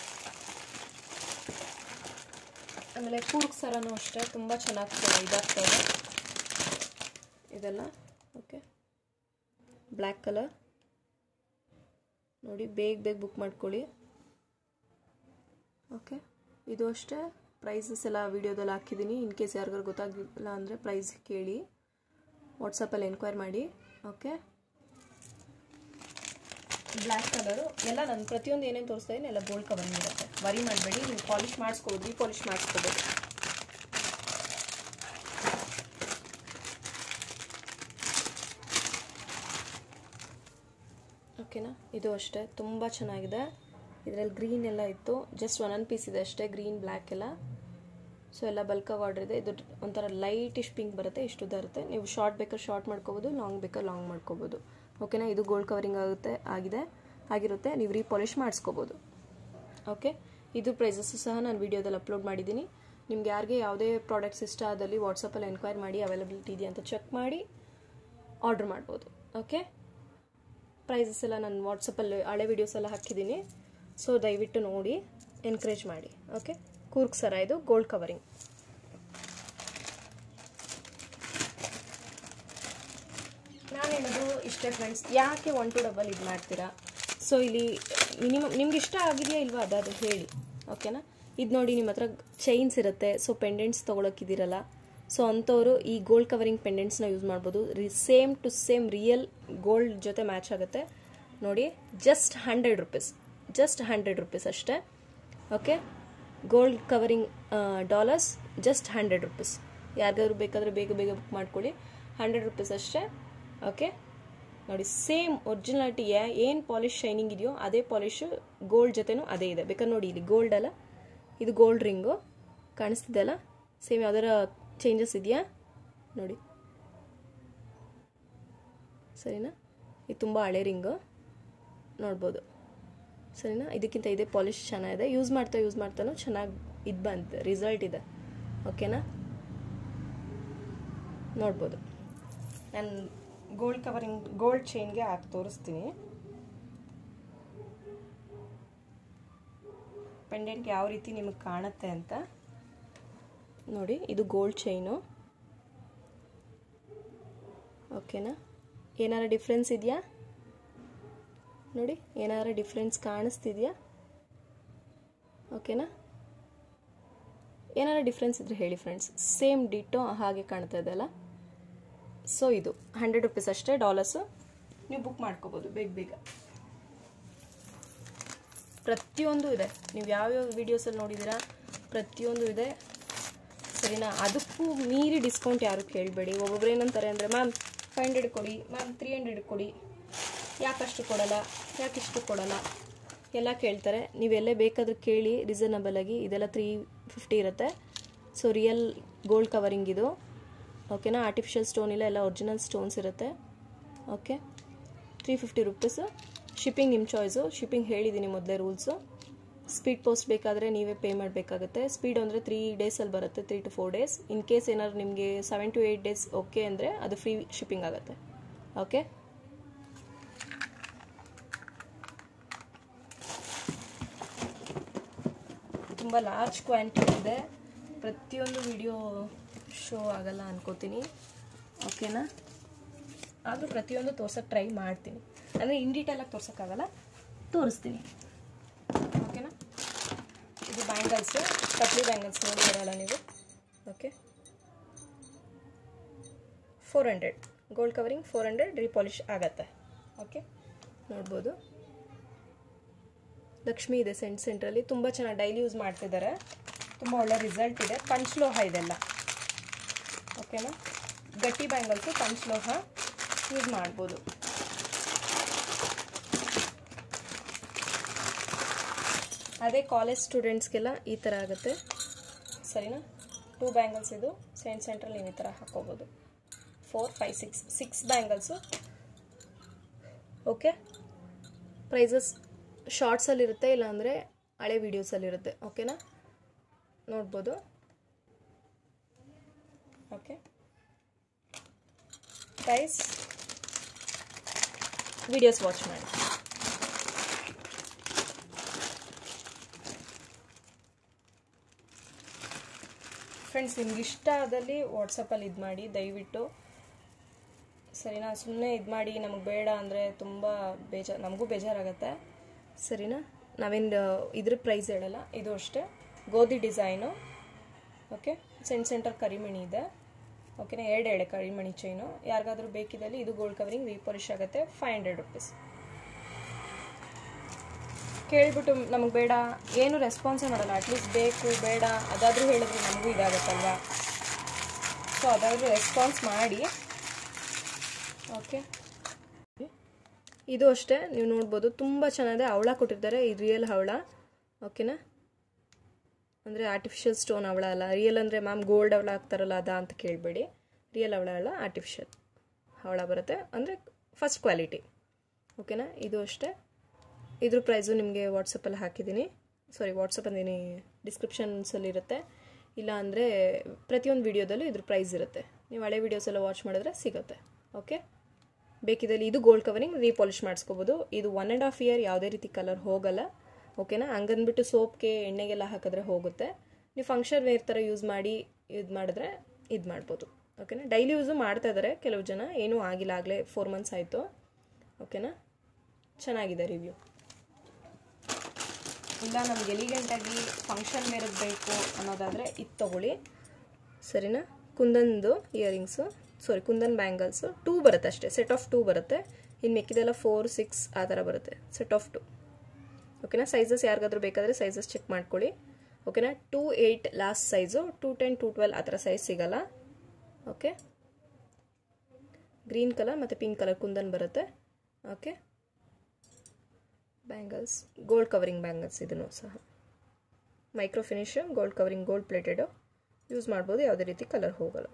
ಆಮೇಲೆ ಕೂರ್ಗ್ ಸರನೂ ಅಷ್ಟೇ ತುಂಬ ಚೆನ್ನಾಗಿ ಇದಾಗ್ತದೆ ಇದೆಲ್ಲ. ಓಕೆ, ಬ್ಲ್ಯಾಕ್ ಕಲರ್ ನೋಡಿ, ಬೇಗ ಬೇಗ ಬುಕ್ ಮಾಡ್ಕೊಳ್ಳಿ. ಓಕೆ, ಇದು ಅಷ್ಟೇ ಪ್ರೈಸಸ್ ಎಲ್ಲ ವೀಡಿಯೋದಲ್ಲಿ ಹಾಕಿದ್ದೀನಿ. ಇನ್ ಕೇಸ್ ಯಾರಿಗಾರು ಗೊತ್ತಾಗಿಲ್ಲ ಅಂದರೆ ಪ್ರೈಸ್ ಕೇಳಿ, ವಾಟ್ಸಪ್ಪಲ್ಲಿ ಎನ್ಕ್ವೈರ್ ಮಾಡಿ. ಓಕೆ, ಬ್ಲ್ಯಾಕ್ ಕಲರು ಎಲ್ಲ ನಾನು ಪ್ರತಿಯೊಂದು ಏನೇನು ತೋರಿಸ್ತಾ ಇದ್ದೀನಿ ಎಲ್ಲ ಗೋಲ್ಡ್ ಕವರಿಂಗ್ ಇರುತ್ತೆ, ವರಿ ಮಾಡಬೇಡಿ. ನೀವು ಪಾಲಿಷ್ ಮಾಡಿಸ್ಕೋಬೋದು, ರೀ ಪಾಲಿಷ್ ಮಾಡಿಸ್ಕೋಬೋದು. ಓಕೆನಾ, ಇದು ಅಷ್ಟೇ ತುಂಬ ಚೆನ್ನಾಗಿದೆ. ಇದರಲ್ಲಿ ಗ್ರೀನ್ ಎಲ್ಲ ಇತ್ತು, ಜಸ್ಟ್ ಒಂದೊಂದು ಪೀಸ್ ಇದೆ ಅಷ್ಟೇ, ಗ್ರೀನ್ ಬ್ಲ್ಯಾಕ್ ಎಲ್ಲ. ಸೊ ಎಲ್ಲ ಬಲ್ಕಾಗಿ ಆರ್ಡರ್ ಇದೆ. ಇದು ಒಂಥರ ಲೈಟಿಶ್ ಪಿಂಕ್ ಬರುತ್ತೆ, ಇಷ್ಟು ಇರುತ್ತೆ. ನೀವು ಶಾರ್ಟ್ ಬೇಕಾದ್ರೆ ಶಾರ್ಟ್ ಮಾಡ್ಕೋಬೋದು, ಲಾಂಗ್ ಬೇಕಾದ್ರೆ ಲಾಂಗ್ ಮಾಡ್ಕೋಬೋದು. ಓಕೆನಾ, ಇದು ಗೋಲ್ಡ್ ಕವರಿಂಗ್ ಆಗುತ್ತೆ ಆಗಿದೆ ಆಗಿರುತ್ತೆ, ನೀವು ರೀಪಾಲಿಷ್ ಮಾಡಿಸ್ಕೋಬೋದು. ಓಕೆ, ಇದು ಪ್ರೈಸಸ್ಸು ಸಹ ನಾನು ವೀಡಿಯೋದಲ್ಲಿ ಅಪ್ಲೋಡ್ ಮಾಡಿದ್ದೀನಿ. ನಿಮ್ಗೆ ಯಾರಿಗೆ ಯಾವುದೇ ಪ್ರಾಡಕ್ಟ್ಸ್ ಇಷ್ಟ ಆದಲ್ಲಿ ವಾಟ್ಸಪ್ಪಲ್ಲಿ ಎನ್ಕ್ವೈರ್ ಮಾಡಿ, ಅವೈಲಬಿಲಿಟಿ ಇದೆಯಾ ಅಂತ ಚೆಕ್ ಮಾಡಿ ಆರ್ಡ್ರ್ ಮಾಡ್ಬೋದು. ಓಕೆ, ಪ್ರೈಸಸ್ ಎಲ್ಲ ನಾನು ವಾಟ್ಸಪ್ಪಲ್ಲಿ ಹಳೆ ವೀಡಿಯೋಸ್ ಎಲ್ಲ ಹಾಕಿದ್ದೀನಿ, ಸೊ ದಯವಿಟ್ಟು ನೋಡಿ ಎನ್ಕರೇಜ್ ಮಾಡಿ. ಓಕೆ, ಕೂರ್ಗ್ ಸರ ಇದು ಗೋಲ್ಡ್ ಕವರಿಂಗ್. ನಾನು ಹೇಳೋದು ಇಷ್ಟೇ ಫ್ರೆಂಡ್ಸ್, ಯಾಕೆ ಒನ್ ಟು ಡಬಲ್ ಇದು ಮಾಡ್ತೀರಾ? ಸೊ ಇಲ್ಲಿ ಮಿನಿಮಮ್ ನಿಮ್ಗೆ ಇಷ್ಟ ಆಗಿದೆಯಾ ಇಲ್ವಾ ಅದಾದರೂ ಹೇಳಿ. ಓಕೆನಾ, ಇದು ನೋಡಿ ನಿಮ್ಮ ಹತ್ರ ಚೈನ್ಸ್ ಇರುತ್ತೆ, ಸೊ ಪೆಂಡೆಂಟ್ಸ್ ತೊಗೊಳಕ್ಕಿದ್ದೀರಲ್ಲ, ಸೊ ಅಂಥವರು ಈ ಗೋಲ್ಡ್ ಕವರಿಂಗ್ ಪೆಂಡೆಂಟ್ಸ್ನ ಯೂಸ್ ಮಾಡ್ಬೋದು. ರಿ same to same real gold ಜೊತೆ ಮ್ಯಾಚ್ ಆಗುತ್ತೆ ನೋಡಿ. Just hundred rupees, just hundred rupees ಅಷ್ಟೇ. Okay, gold covering dollars just hundred rupees. ಯಾರಿಗಾದ್ರು ಬೇಕಾದರೆ ಬೇಗ ಬೇಗ ಬುಕ್ ಮಾಡ್ಕೊಳ್ಳಿ, ಹಂಡ್ರೆಡ್ ರುಪೀಸ್ ಅಷ್ಟೇ. ಓಕೆ ನೋಡಿ, ಸೇಮ್ ಒರಿಜಿನಾಲಿಟಿ ಏನು ಪಾಲಿಶ್ ಶೈನಿಂಗ್ ಇದೆಯೋ ಅದೇ ಪಾಲಿಶು ಗೋಲ್ಡ್ ಜೊತೆನೂ ಅದೇ ಇದೆ. ಬೇಕಾದ್ರೆ ನೋಡಿ, ಇಲ್ಲಿ ಗೋಲ್ಡ್ ಅಲ್ಲ, ಇದು ಗೋಲ್ಡ್ ರಿಂಗು ಕಾಣಿಸ್ತಿದೆಯಲ್ಲ, ಸೇಮ್ ಯಾವ್ದಾರ ಚೇಂಜಸ್ ಇದೆಯಾ ನೋಡಿ, ಸರಿನಾ. ಇದು ತುಂಬ ಹಳೆ ರಿಂಗು ನೋಡ್ಬೋದು, ಸರಿನಾ. ಇದಕ್ಕಿಂತ ಇದೇ ಪಾಲಿಶ್ ಚೆನ್ನಾಗಿದೆ, ಯೂಸ್ ಮಾಡ್ತಾ ಯೂಸ್ ಮಾಡ್ತಾನೂ ಚೆನ್ನಾಗಿ ಇದು ಬಂತು, ರಿಸಲ್ಟ್ ಇದೆ. ಓಕೆನಾ, ನೋಡ್ಬೋದು. ನಾನು ಗೋಲ್ಡ್ ಕವರಿಂಗ್ ಗೋಲ್ಡ್ ಚೈನ್ಗೆ ಹಾಕಿ ತೋರಿಸ್ತೀನಿ, ಪೆಂಡೆಂಟ್ ಯಾವ ರೀತಿ ನಿಮಗೆ ಕಾಣುತ್ತೆ ಅಂತ ನೋಡಿ. ಇದು ಗೋಲ್ಡ್ ಚೈನು. ಓಕೆನಾ, ಏನಾರ ಡಿಫ್ರೆನ್ಸ್ ಇದೆಯಾ ನೋಡಿ, ಏನಾರ ಡಿಫ್ರೆನ್ಸ್ ಕಾಣಿಸ್ತಿದೆಯಾ? ಓಕೆನಾ, ಏನಾರ ಡಿಫ್ರೆನ್ಸ್ ಇದ್ರೆ ಹೇಳಿ ಫ್ರೆಂಡ್ಸ್. ಸೇಮ್ ಡಿಟೋ ಹಾಗೆ ಕಾಣ್ತಾ ಇದೆಯಲ್ಲ. ಸೊ ಇದು ಹಂಡ್ರೆಡ್ ರುಪೀಸ್ ಅಷ್ಟೇ ಡಾಲರ್ಸು, ನೀವು ಬುಕ್ ಮಾಡ್ಕೋಬೋದು ಬೇಗ ಬೇಗ. ಪ್ರತಿಯೊಂದು ಇದೆ, ನೀವು ಯಾವ್ಯಾವ ವೀಡಿಯೋಸಲ್ಲಿ ನೋಡಿದ್ದೀರಾ ಪ್ರತಿಯೊಂದು ಇದೆ, ಸರಿನಾ. ಅದಕ್ಕೂ ಮೀರಿ ಡಿಸ್ಕೌಂಟ್ ಯಾರು ಕೇಳಬೇಡಿ. ಒಬ್ಬೊಬ್ರು ಏನಂತಾರೆ ಅಂದರೆ, ಮ್ಯಾಮ್ ಫೈವ್ ಹಂಡ್ರೆಡ್ ಕೊಡಿ, ಮ್ಯಾಮ್ ತ್ರೀ ಹಂಡ್ರೆಡ್ ಕೊಡಿ, ಯಾಕಷ್ಟು ಕೊಡಲ್ಲ, ಯಾಕಿಷ್ಟು ಕೊಡಲ್ಲ ಎಲ್ಲ ಕೇಳ್ತಾರೆ. ನೀವೆಲ್ಲೇ ಬೇಕಾದರೂ ಕೇಳಿ ರೀಸನಬಲ್ ಆಗಿ. ಇದೆಲ್ಲ ತ್ರೀ ಫಿಫ್ಟಿ ಇರುತ್ತೆ. ಸೊ ರಿಯಲ್ ಗೋಲ್ಡ್ ಕವರಿಂಗ್ ಇದು. ಓಕೆನಾ, ಆರ್ಟಿಫಿಷಿಯಲ್ ಸ್ಟೋನ್ ಇಲ್ಲ, ಎಲ್ಲ ಒರಿಜಿನಲ್ ಸ್ಟೋನ್ಸ್ ಇರುತ್ತೆ. Okay, three fifty rupees. Shipping ನಿಮ್ಮ ಚಾಯ್ಸು, ಶಿಪ್ಪಿಂಗ್ ಹೇಳಿದ್ದೀನಿ ಮೊದಲೇ ರೂಲ್ಸು. ಸ್ಪೀಡ್ ಪೋಸ್ಟ್ ಬೇಕಾದರೆ ನೀವೇ ಪೇ ಮಾಡಬೇಕಾಗುತ್ತೆ. ಸ್ಪೀಡ್ ಅಂದರೆ ತ್ರೀ ಡೇಸಲ್ಲಿ ಬರುತ್ತೆ, three to four days. In case ಏನಾದ್ರು ನಿಮಗೆ seven to eight days okay ಅಂದರೆ ಅದು ಫ್ರೀ ಶಿಪ್ಪಿಂಗ್ ಆಗುತ್ತೆ. ಓಕೆ, ತುಂಬ ಲಾರ್ಜ್ ಕ್ವಾಂಟಿಟಿ ಇದೆ, ಪ್ರತಿಯೊಂದು ವಿಡಿಯೋ ಶೋ ಆಗಲ್ಲ ಅನ್ಕೋತೀನಿ, ಓಕೆನಾ. ಆದರೂ ಪ್ರತಿಯೊಂದು ತೋರ್ಸೋಕ್ಕೆ ಟ್ರೈ ಮಾಡ್ತೀನಿ, ಅಂದರೆ ಇನ್ ಡೀಟೇಲಾಗಿ ತೋರ್ಸೋಕ್ಕಾಗಲ್ಲ, ತೋರಿಸ್ತೀನಿ, ಓಕೆನಾ. ಇದು ಬ್ಯಾಂಗಲ್ಸು, ಕತ್ಲಿ ಬ್ಯಾಂಗಲ್ಸ್ ನೋಡಿದಾರಲ್ಲ ನೀವು, okay. Four hundred gold covering, four hundred repolish ಆಗತ್ತೆ, ಓಕೆ. ನೋಡ್ಬೋದು ಲಕ್ಷ್ಮಿ ಇದೆ ಸೆಂಟ್ ಸೆಂಟ್ರಲ್ಲಿ, ತುಂಬ ಚೆನ್ನಾಗಿ ಡೈಲಿ ಯೂಸ್ ಮಾಡ್ತಿದ್ದಾರೆ, ತುಂಬ ಒಳ್ಳೆ ರಿಸಲ್ಟ್ ಇದೆ. ಪಂಚಲೋಹ ಇದೆಲ್ಲ, ಓಕೆನಾ. ಗಟ್ಟಿ ಬ್ಯಾಂಗಲ್ಸು ಪಂಚಲೋಹ ಯೂಸ್ ಮಾಡ್ಬೋದು. ಅದೇ ಕಾಲೇಜ್ ಸ್ಟೂಡೆಂಟ್ಸ್ಗೆಲ್ಲ ಈ ಥರ ಆಗುತ್ತೆ, ಸರಿನಾ. ಟೂ ಬ್ಯಾಂಗಲ್ಸ್ ಇದು ಸೆಂಟ್ ಸೆಂಟ್ರಲ್ಲಿ ನೀವು ಈ ಥರ ಹಾಕೋಬೋದು. Four five six six bangles, okay. Prices ಶಾರ್ಟ್ಸಲ್ಲಿರುತ್ತೆ, ಇಲ್ಲಾಂದರೆ ಹಳೆ ವೀಡಿಯೋಸಲ್ಲಿರುತ್ತೆ, ಓಕೆನಾ. ನೋಡ್ಬೋದು, ಓಕೆ. ಪ್ರೈಸ್ ವಿಡಿಯೋಸ್ ವಾಚ್ ಮಾಡಿ. ಫ್ರೆಂಡ್ಸ್, ನಿಮ್ಗೆ ಇಷ್ಟ ಆದಲ್ಲಿ ವಾಟ್ಸಪ್ಪಲ್ಲಿ ಇದು ಮಾಡಿ ದಯವಿಟ್ಟು, ಸರಿನಾ. ಸುಮ್ಮನೆ ಇದು ಮಾಡಿ ನಮಗೆ ಬೇಡ ಅಂದರೆ ತುಂಬ ಬೇಜಾರು, ನಮಗೂ ಬೇಜಾರಾಗುತ್ತೆ, ಸರಿನಾ. ನಾವೇನು ಇದ್ರ ಪ್ರೈಸ್ ಹೇಳಲ್ಲ. ಇದು ಅಷ್ಟೇ ಗೋಧಿ ಡಿಸೈನು, ಓಕೆ. ಸೆಂಟ್ ಸೆಂಟರ್ ಕರಿಮಣಿ ಇದೆ, ಓಕೆನಾ. ಎರಡು ಎಳೆ ಕರಿಮಣಿ ಚೈನು, ಯಾರಿಗಾದ್ರೂ ಬೇಕಿದ್ದಲ್ಲಿ ಇದು ಗೋಲ್ಡ್ ಕವರಿಂಗ್ ರೀಪಾಲಿಶ್ ಆಗುತ್ತೆ, ಫೈವ್ ಹಂಡ್ರೆಡ್ ರುಪೀಸ್. ಕೇಳಿಬಿಟ್ಟು ನಮಗೆ ಬೇಡ, ಏನು ರೆಸ್ಪಾನ್ಸೇ ಮಾಡಲ್ಲ, ಅಟ್ಲೀಸ್ಟ್ ಬೇಕು ಬೇಡ ಅದಾದರೂ ಹೇಳಿದ್ರೆ ನಮಗೂ ಇದಾಗುತ್ತಲ್ವ, ಸೊ ಅದಾದರೂ ರೆಸ್ಪಾನ್ಸ್ ಮಾಡಿ, ಓಕೆ. ಇದು ಅಷ್ಟೇ ನೀವು ನೋಡ್ಬೋದು, ತುಂಬ ಚೆನ್ನಾಗಿದೆ. ಹವಳ ಕೊಟ್ಟಿರ್ತಾರೆ, ಇದು ರಿಯಲ್ ಹವಳ, ಓಕೆನಾ. ಅಂದರೆ ಆರ್ಟಿಫಿಷಿಯಲ್ ಸ್ಟೋನ್ ಹವಳ ಅಲ್ಲ. ರಿಯಲ್ ಅಂದರೆ ಮ್ಯಾಮ್ ಗೋಲ್ಡ್ ಹವಳ ಹಾಕ್ತಾರಲ್ಲ ಅದ ಅಂತ ಕೇಳಬೇಡಿ, ರಿಯಲ್ ಹವಳ ಅಲ್ಲ, ಆರ್ಟಿಫಿಷಿಯಲ್ ಹವಳ ಬರುತ್ತೆ, ಅಂದರೆ ಫಸ್ಟ್ ಕ್ವಾಲಿಟಿ, ಓಕೆನಾ. ಇದು ಅಷ್ಟೇ. ಇದ್ರ ಪ್ರೈಸು ನಿಮಗೆ ವಾಟ್ಸಪ್ಪಲ್ಲಿ ಹಾಕಿದ್ದೀನಿ, ಸಾರಿ ವಾಟ್ಸಪ್ ಅಂದಿನಿ, ಡಿಸ್ಕ್ರಿಪ್ಷನ್ಸಲ್ಲಿರುತ್ತೆ, ಇಲ್ಲ ಅಂದರೆ ಪ್ರತಿಯೊಂದು ವೀಡಿಯೋದಲ್ಲೂ ಇದ್ರ ಪ್ರೈಸ್ ಇರುತ್ತೆ, ನೀವು ಹಳೆ ವೀಡಿಯೋಸ್ ಎಲ್ಲ ವಾಚ್ ಮಾಡಿದ್ರೆ ಸಿಗುತ್ತೆ, ಓಕೆ. ಬೇಕಿದ್ದಲ್ಲಿ ಇದು ಗೋಲ್ಡ್ ಕವರಿಂಗ್ ರೀಪಾಲಿಶ್ ಮಾಡಿಸ್ಕೋಬೋದು. ಇದು ಒನ್ ಆ್ಯಂಡ್ ಹಾಫ್ ಇಯರ್ ಯಾವುದೇ ರೀತಿ ಕಲರ್ ಹೋಗಲ್ಲ, ಓಕೆನಾ. ಹಂಗಂದ್ಬಿಟ್ಟು ಸೋಪ್ಗೆ ಎಣ್ಣೆಗೆಲ್ಲ ಹಾಕಿದ್ರೆ ಹೋಗುತ್ತೆ. ನೀವು ಫಂಕ್ಷನ್ ವೇರ್ ಥರ ಯೂಸ್ ಮಾಡಿ ಇದು ಮಾಡಿದ್ರೆ ಇದು ಮಾಡ್ಬೋದು, ಓಕೆನಾ. ಡೈಲಿ ಯೂಸು ಮಾಡ್ತಾ ಇದ್ದಾರೆ ಕೆಲವು ಜನ, ಏನೂ ಆಗಿಲ್ಲ, ಆಗಲೇ ಫೋರ್ ಮಂತ್ಸ್ ಆಯಿತು, ಓಕೆನಾ. ಚೆನ್ನಾಗಿದೆ ರಿವ್ಯೂ. ಇಲ್ಲ ನಮ್ಗೆ ಎಲಿಗೆಂಟಾಗಿ ಫಂಕ್ಷನ್ ವೇರಿಗೆ ಬೇಕು ಅನ್ನೋದಾದರೆ ಇದು ತೊಗೊಳ್ಳಿ, ಸರಿನಾ. ಕುಂದನ್ದು earrings, sorry kundan bangles too ಬರುತ್ತೆ ಅಷ್ಟೇ, ಸೆಟ್ ಆಫ್ ಟೂ ಬರುತ್ತೆ. ಇನ್ನು ಮೆಕ್ಕಿದೆಲ್ಲ ಫೋರ್ ಸಿಕ್ಸ್ ಆ ಥರ ಬರುತ್ತೆ, ಸೆಟ್ ಆಫ್ ಟು, ಓಕೆನಾ. ಸೈಜಸ್ ಯಾರಿಗಾದ್ರೂ ಬೇಕಾದರೆ ಸೈಜಸ್ ಚೆಕ್ ಮಾಡ್ಕೊಳ್ಳಿ, ಓಕೆನಾ. Two eight last size, two ten two twelve ಆ ಥರ ಸೈಜ್ ಸಿಗಲ್ಲ, ಓಕೆ. ಗ್ರೀನ್ ಕಲರ್ ಮತ್ತು ಪಿಂಕ್ ಕಲರ್ ಕುಂದನ್ ಬರುತ್ತೆ, okay. Bangles gold covering bangles, ಇದನ್ನು ಸಹ micro finish gold covering, gold plated use ಮಾಡ್ಬೋದು, ಯಾವುದೇ ರೀತಿ ಕಲರ್ ಹೋಗಲ್ಲ,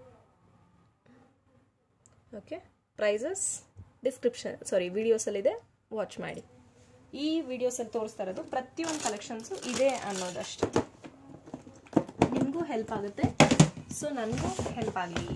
ಓಕೆ. ಪ್ರೈಸಸ್ ಡಿಸ್ಕ್ರಿಪ್ಷನ್ ಸಾರಿ ವಿಡಿಯೋಸಲ್ಲಿದೆ, ವಾಚ್ ಮಾಡಿ. ಈ ವಿಡಿಯೋಸಲ್ಲಿ ತೋರಿಸ್ತಾ ಇರೋದು ಪ್ರತಿಯೊಂದು ಕಲೆಕ್ಷನ್ಸು ಇದೆ ಅನ್ನೋದಷ್ಟೇ, ನಿಮಗೂ ಹೆಲ್ಪ್ ಆಗುತ್ತೆ, ಸೊ ನನಗೂ ಹೆಲ್ಪ್ ಆಗಲಿ,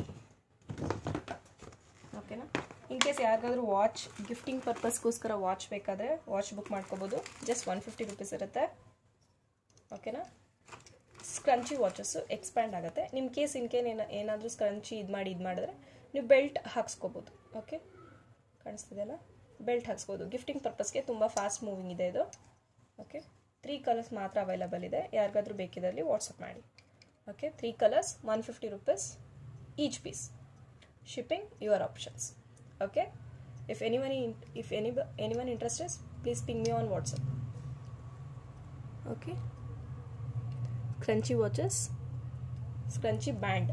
ಓಕೆನಾ. ಇನ್ ಕೇಸ್ ಯಾರಿಗಾದ್ರೂ ವಾಚ್ ಗಿಫ್ಟಿಂಗ್ ಪರ್ಪಸ್ಗೋಸ್ಕರ ವಾಚ್ ಬೇಕಾದರೆ ವಾಚ್ ಬುಕ್ ಮಾಡ್ಕೋಬೋದು, ಜಸ್ಟ್ ಒನ್ ಫಿಫ್ಟಿ ರುಪೀಸ್ ಇರುತ್ತೆ, ಓಕೆನಾ. ಸ್ಕ್ರಂಚಿ ವಾಚಸ್ಸು ಎಕ್ಸ್ಪ್ಯಾಂಡ್ ಆಗುತ್ತೆ, ನಿಮ್ಮ ಕೇಸ್ ಇನ್ ಕೇನ್ ಏನ ಏನಾದರೂ ಸ್ಕ್ರಂಚಿ ಇದು ಮಾಡಿ ಇದು ಮಾಡಿದ್ರೆ ನೀವು ಬೆಲ್ಟ್ ಹಾಕ್ಸ್ಕೋಬೋದು, ಓಕೆ. ಕಾಣಿಸ್ತಿದೆಯಲ್ಲ, ಬೆಲ್ಟ್ ಹಾಕ್ಸ್ಬೋದು. ಗಿಫ್ಟಿಂಗ್ ಪರ್ಪಸ್ಗೆ ತುಂಬ ಫಾಸ್ಟ್ ಮೂವಿಂಗ್ ಇದೆ ಇದು, ಓಕೆ. ತ್ರೀ ಕಲರ್ಸ್ ಮಾತ್ರ ಅವೈಲಬಲ್ ಇದೆ, ಯಾರಿಗಾದ್ರೂ ಬೇಕಿದ್ದಲ್ಲಿ ವಾಟ್ಸಪ್ ಮಾಡಿ, okay. Three colours, one fifty rupees each piece, shipping your options, okay. If anyone if any anyone interested please ping me on WhatsApp, okay. Scrunchie watches, scrunchie band,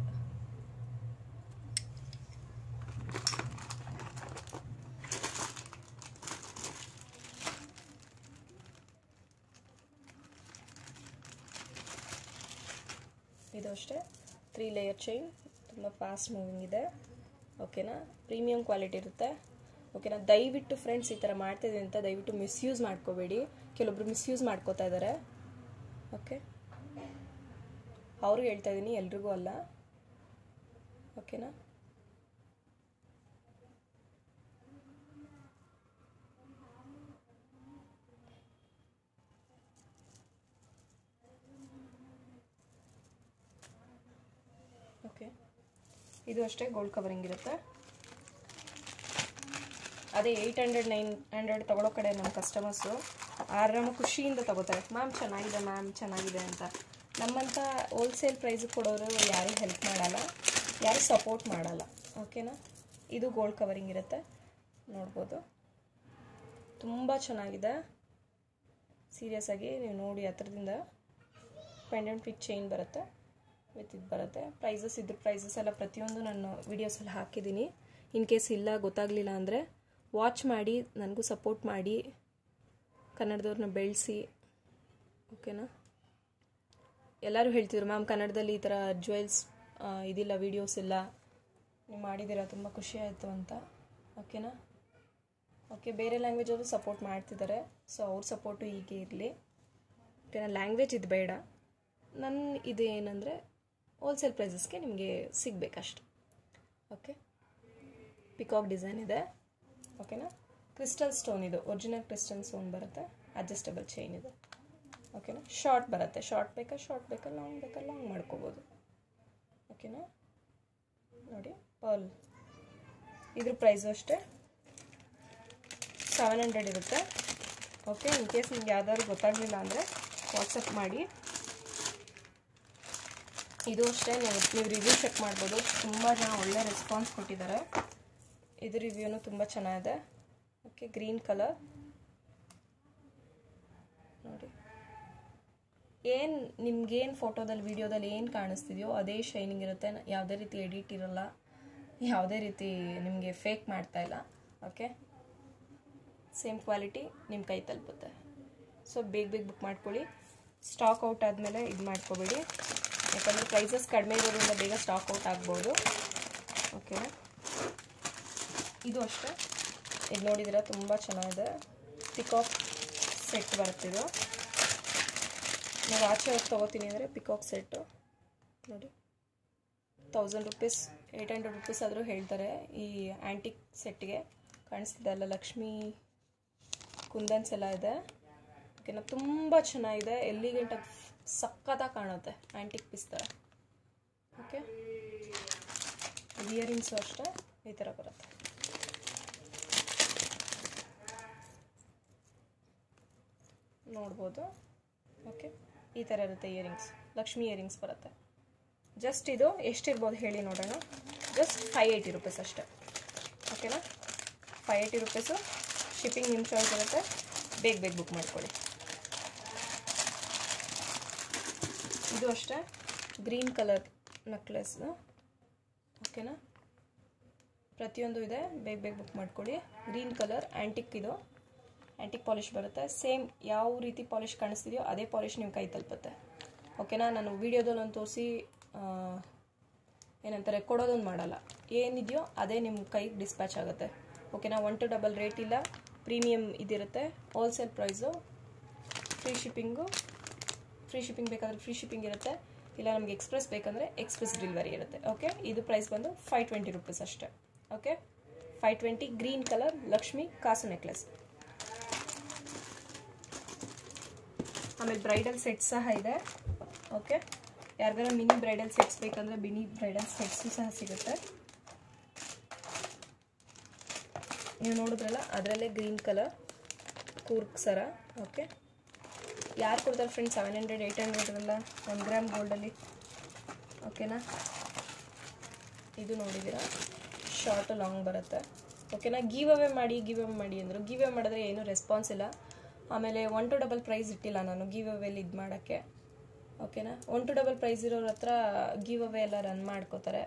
ಇದು ಅಷ್ಟೇ ತ್ರೀ ಲೇಯರ್ ಚೈನ್, ತುಂಬ ಫಾಸ್ಟ್ ಮೂವಿಂಗ್ ಇದೆ, ಓಕೆನಾ. ಪ್ರೀಮಿಯಂ ಕ್ವಾಲಿಟಿ ಇರುತ್ತೆ, ಓಕೆನಾ. ದಯವಿಟ್ಟು ಫ್ರೆಂಡ್ಸ್ ಈ ಥರ ಮಾಡ್ತಿದ್ದೀನಿ ಅಂತ ದಯವಿಟ್ಟು ಮಿಸ್ಯೂಸ್ ಮಾಡ್ಕೋಬೇಡಿ, ಕೆಲವೊಬ್ರು ಮಿಸ್ಯೂಸ್ ಮಾಡ್ಕೋತಾ ಇದ್ದಾರೆ, ಓಕೆ. ಅವ್ರಿಗೆ ಹೇಳ್ತಾ ಇದ್ದೀನಿ, ಎಲ್ರಿಗೂ ಅಲ್ಲ, ಓಕೆನಾ. ಓಕೆ, ಇದು ಅಷ್ಟೇ ಗೋಲ್ಡ್ ಕವರಿಂಗ್ ಇರುತ್ತೆ. ಅದೇ ಏಯ್ಟ್ ಹಂಡ್ರೆಡ್ ನೈನ್ ಹಂಡ್ರೆಡ್ ತೊಗೊಳೋ ಕಡೆ ನಮ್ಮ ಕಸ್ಟಮರ್ಸು ಆರಾಮ ಖುಷಿಯಿಂದ ತೊಗೋತಾರೆ. ಮ್ಯಾಮ್ ಚೆನ್ನಾಗಿದೆ ಮ್ಯಾಮ್ ಚೆನ್ನಾಗಿದೆ ಅಂತ. ನಮ್ಮಂಥ ಹೋಲ್ಸೇಲ್ ಪ್ರೈಸಿಗೆ ಕೊಡೋರು ಯಾರೂ ಹೆಲ್ಪ್ ಮಾಡಲ್ಲ, ಯಾರೂ ಸಪೋರ್ಟ್ ಮಾಡಲ್ಲ. ಓಕೆನಾ. ಇದು ಗೋಲ್ಡ್ ಕವರಿಂಗ್ ಇರುತ್ತೆ, ನೋಡ್ಬೋದು. ತುಂಬ ಚೆನ್ನಾಗಿದೆ, ಸೀರಿಯಸ್ ಆಗಿ ನೀವು ನೋಡಿ ಹತ್ರದಿಂದ. ಪೆಂಡೆಂಟ್ ವಿತ್ ಚೈನ್ ಬರುತ್ತೆ, ವಿತ್ ಇದು ಬರುತ್ತೆ. ಪ್ರೈಸಸ್ ಇದ್ರ ಪ್ರೈಸಸ್ ಎಲ್ಲ ಪ್ರತಿಯೊಂದು ನಾನು ವೀಡಿಯೋಸಲ್ಲಿ ಹಾಕಿದ್ದೀನಿ. ಇನ್ ಕೇಸ್ ಇಲ್ಲ ಗೊತ್ತಾಗಲಿಲ್ಲ ಅಂದರೆ ವಾಚ್ ಮಾಡಿ ನನಗೂ ಸಪೋರ್ಟ್ ಮಾಡಿ, ಕನ್ನಡದವ್ರನ್ನ ಬೆಳೆಸಿ. ಓಕೆನಾ. ಎಲ್ಲರೂ ಹೇಳ್ತಿದ್ರು ಮ್ಯಾಮ್ ಕನ್ನಡದಲ್ಲಿ ಈ ಥರ ಜ್ಯುವೆಲ್ಸ್ ಇದಿಲ್ಲ, ವೀಡಿಯೋಸ್ ಇಲ್ಲ, ನೀವು ಮಾಡಿದ್ದೀರಾ ತುಂಬ ಖುಷಿ ಆಯಿತು ಅಂತ. ಓಕೆನಾ. ಓಕೆ, ಬೇರೆ ಲ್ಯಾಂಗ್ವೇಜವರು ಸಪೋರ್ಟ್ ಮಾಡ್ತಿದ್ದಾರೆ, ಸೊ ಅವ್ರ ಸಪೋರ್ಟು ಹೀಗೆ ಇರಲಿ. ಓಕೆನಾ. ಲ್ಯಾಂಗ್ವೇಜ್ ಇದು ಬೇಡ, ನನ್ನ ಇದು ಏನಂದರೆ ಹೋಲ್ಸೇಲ್ ಪ್ರೈಸಸ್ಗೆ ನಿಮಗೆ ಸಿಗಬೇಕಷ್ಟು. ಓಕೆ, ಪಿಕಾಕ್ ಡಿಸೈನ್ ಇದೆ. ಓಕೆನಾ. ಕ್ರಿಸ್ಟಲ್ ಸ್ಟೋನ್ ಇದು, ಒರಿಜಿನಲ್ ಕ್ರಿಸ್ಟಲ್ ಸ್ಟೋನ್ ಬರುತ್ತೆ. ಅಡ್ಜಸ್ಟಬಲ್ ಚೈನ್ ಇದೆ. ಓಕೆನಾ. ಶಾರ್ಟ್ ಬರುತ್ತೆ, ಶಾರ್ಟ್ ಬೇಕಾ ಶಾರ್ಟ್ ಬೇಕಾ ಲಾಂಗ್ ಬೇಕಾ ಲಾಂಗ್ ಮಾಡ್ಕೋಬೋದು. ಓಕೆನಾ. ನೋಡಿ ಪರ್ಲ್, ಇದ್ರ ಪ್ರೈಸು ಅಷ್ಟೇ ಸೆವೆನ್ ಹಂಡ್ರೆಡ್ ಇರುತ್ತೆ. ಓಕೆ, ಇನ್ ಕೇಸ್ ನಿಮ್ಗೆ ಯಾವ್ದಾದ್ರು ಗೊತ್ತಾಗಲಿಲ್ಲ ಅಂದರೆ ವಾಟ್ಸಪ್ ಮಾಡಿ. ಇದು ಅಷ್ಟೇ, ನೀವು ನೀವು ರಿವ್ಯೂ ಚೆಕ್ ಮಾಡ್ಬೋದು. ತುಂಬ ಜನ ಒಳ್ಳೆ ರೆಸ್ಪಾನ್ಸ್ ಕೊಟ್ಟಿದ್ದಾರೆ. ಇದು ರಿವ್ಯೂನು ತುಂಬ ಚೆನ್ನಾಗಿದೆ. ಓಕೆ, ಗ್ರೀನ್ ಕಲರ್ ನೋಡಿ. ಏನು ನಿಮ್ಗೇನು ಫೋಟೋದಲ್ಲಿ ವೀಡಿಯೋದಲ್ಲಿ ಏನು ಕಾಣಿಸ್ತಿದೆಯೋ ಅದೇ ಶೈನಿಂಗ್ ಇರುತ್ತೆ, ಯಾವುದೇ ರೀತಿ ಎಡಿಟ್ ಇರೋಲ್ಲ, ಯಾವುದೇ ರೀತಿ ನಿಮಗೆ ಫೇಕ್ ಮಾಡ್ತಾ ಇಲ್ಲ. ಓಕೆ, ಸೇಮ್ ಕ್ವಾಲಿಟಿ ನಿಮ್ಮ ಕೈ ತಲುಪುತ್ತೆ. ಸೊ ಬೇಗ ಬೇಗ ಬುಕ್ ಮಾಡ್ಕೊಳ್ಳಿ. ಸ್ಟಾಕ್ ಔಟ್ ಆದಮೇಲೆ ಇದು ಮಾಡ್ಕೋಬೇಡಿ, ಯಾಕಂದರೆ ಪ್ರೈಸಸ್ ಕಡಿಮೆ ಇರೋದ್ರಿಂದ ಬೇಗ ಸ್ಟಾಕ್ ಔಟ್ ಆಗ್ಬೋದು. ಓಕೆನಾ. ಇದು ಅಷ್ಟೇ, ಇದು ನೋಡಿದ್ದೀರಾ ತುಂಬ ಚೆನ್ನಾಗಿದೆ. ಪಿಕಾಕ್ ಸೆಟ್ ಬರುತ್ತಿದ್ದು, ನಾವು ಆಚೆ ಹೋಗಿ ತೊಗೋತೀನಿ ಅಂದರೆ ಪಿಕಾಕ್ ಸೆಟ್ಟು ನೋಡಿ thousand rupees eight hundred rupees ಆದರೂ ಹೇಳ್ತಾರೆ ಈ ಆ್ಯಂಟಿಕ್ ಸೆಟ್ಗೆ. ಕಾಣಿಸ್ತಿದೆ ಅಲ್ಲ, ಲಕ್ಷ್ಮೀ ಕುಂದನ್ಸ್ ಎಲ್ಲ ಇದೆ. ಓಕೆನಾ. ತುಂಬ ಚೆನ್ನಾಗಿದೆ, ಎಲ್ಲಿಗಂಟ ಸಕ್ಕತ್ತಾಗಿ ಕಾಣುತ್ತೆ ಆ್ಯಂಟಿಕ್ ಪೀಸ್ ಥರ. ಓಕೆ, ಇಯರಿಂಗ್ಸು ಅಷ್ಟೇ ಈ ಥರ ಬರುತ್ತೆ. ನೋಡ್ಬೋದು. ಓಕೆ, ಈ ಥರ ಇರುತ್ತೆ ಇಯರಿಂಗ್ಸ್, ಲಕ್ಷ್ಮಿ ಇಯರಿಂಗ್ಸ್ ಬರುತ್ತೆ. ಜಸ್ಟ್ ಇದು ಎಷ್ಟಿರ್ಬೋದು ಹೇಳಿ ನೋಡೋಣ. ಜಸ್ಟ್ ಫೈವ್ ಏಯ್ಟಿ ರುಪೀಸ್ ಅಷ್ಟೇ. ಓಕೆನಾ. ಫೈವ್ ಏಯ್ಟಿ ರುಪೀಸು, ಶಿಪ್ಪಿಂಗ್ ನಿಮ್ಮ ಚಾರ್ಜ್ ಇರುತ್ತೆ. ಬೇಗ ಬೇಗ ಬುಕ್ ಮಾಡ್ಕೊಳ್ಳಿ. ಇದು ಅಷ್ಟೇ, ಗ್ರೀನ್ ಕಲರ್ ನೆಕ್ಲೆಸ್. ಓಕೆನಾ. ಪ್ರತಿಯೊಂದು ಇದೆ, ಬೇಗ ಬೇಗ ಬುಕ್ ಮಾಡ್ಕೊಳ್ಳಿ. ಗ್ರೀನ್ ಕಲರ್ ಆ್ಯಂಟಿಕ್, ಇದು ಆ್ಯಂಟಿಕ್ ಪಾಲಿಷ್ ಬರುತ್ತೆ. ಸೇಮ್ ಯಾವ ರೀತಿ ಪಾಲಿಷ್ ಕಾಣಿಸ್ತಿದೆಯೋ ಅದೇ ಪಾಲಿಷ್ ನಿಮ್ಮ ಕೈ ತಲುಪುತ್ತೆ. ಓಕೆನಾ. ನಾನು ವೀಡಿಯೋದಲ್ಲಿ ಒಂದು ತೋರಿಸಿ ಏನಂತಾರೆ ಕೊಡೋದೊಂದು ಮಾಡಲ್ಲ, ಏನಿದೆಯೋ ಅದೇ ನಿಮ್ಮ ಕೈಗೆ ಡಿಸ್ಪ್ಯಾಚ್ ಆಗುತ್ತೆ. ಓಕೆನಾ. ಒನ್ ಟು ಡಬಲ್ ರೇಟ್ ಇಲ್ಲ, ಪ್ರೀಮಿಯಮ್ ಇದಿರುತ್ತೆ. Wholesale price, free shipping, free shipping ಬೇಕಾದರೆ ಫ್ರೀ ಶಿಪ್ಪಿಂಗ್ ಇರುತ್ತೆ, ಇಲ್ಲ ನಮಗೆ ಎಕ್ಸ್ಪ್ರೆಸ್ ಬೇಕಂದರೆ ಎಕ್ಸ್ಪ್ರೆಸ್ ಡೆಲಿವರಿ ಇರುತ್ತೆ. ಓಕೆ, ಇದು ಪ್ರೈಸ್ ಬಂದು ಫೈವ್ ಟ್ವೆಂಟಿ ರುಪೀಸ್ ಅಷ್ಟೇ. Okay, five twenty green colour Lakshmi ಕಾಸು ನೆಕ್ಲೆಸ್. ಆಮೇಲೆ ಬ್ರೈಡಲ್ ಸೆಟ್ ಸಹ ಇದೆ. ಓಕೆ, ಯಾರಿಗಾರ ಮಿನಿ ಬ್ರೈಡಲ್ ಸೆಟ್ಸ್ ಬೇಕಂದರೆ ಮಿನಿ ಬ್ರೈಡಲ್ ಸೆಟ್ಸು ಸಹ ಸಿಗುತ್ತೆ. ನೀವು ನೋಡಿದ್ರಲ್ಲ ಅದರಲ್ಲೇ ಗ್ರೀನ್ ಕಲರ್ ಕೂರ್ಕ್ ಸರ. ಓಕೆ, ಯಾರು ಕೊಡ್ತಾರೆ ಫ್ರೆಂಡ್ಸ್ ಸೆವೆನ್ ಹಂಡ್ರೆಡ್ ಏಯ್ಟ್ ಹಂಡ್ರೆಡ್ರಲ್ಲ ಒನ್ ಗ್ರಾಮ್ ಗೋಲ್ಡಲ್ಲಿ. ಓಕೆನಾ. ಇದು ನೋಡಿದ್ದೀರಾ, ಶಾರ್ಟ್ ಲಾಂಗ್ ಬರುತ್ತೆ. ಓಕೆನಾ. ಗಿವ್ ಅವೇ ಮಾಡಿ ಗಿವ್ ಅವೇ ಮಾಡಿ ಅಂದರು, ಗಿವ್ ಅವೇ ಮಾಡಿದ್ರೆ ಏನೂ ರೆಸ್ಪಾನ್ಸ್ ಇಲ್ಲ. ಆಮೇಲೆ ಒನ್ ಟು ಡಬಲ್ ಪ್ರೈಸ್ ಇಟ್ಟಿಲ್ಲ ನಾನು ಗಿವ್ ಅವೇಲಿ ಇದು ಮಾಡೋಕ್ಕೆ. ಓಕೆನಾ. ಒನ್ ಟು ಡಬಲ್ ಪ್ರೈಸ್ ಇರೋರ ಹತ್ರ ಗಿವ್ ಅವೇ ಎಲ್ಲ ರನ್ ಮಾಡ್ಕೋತಾರೆ.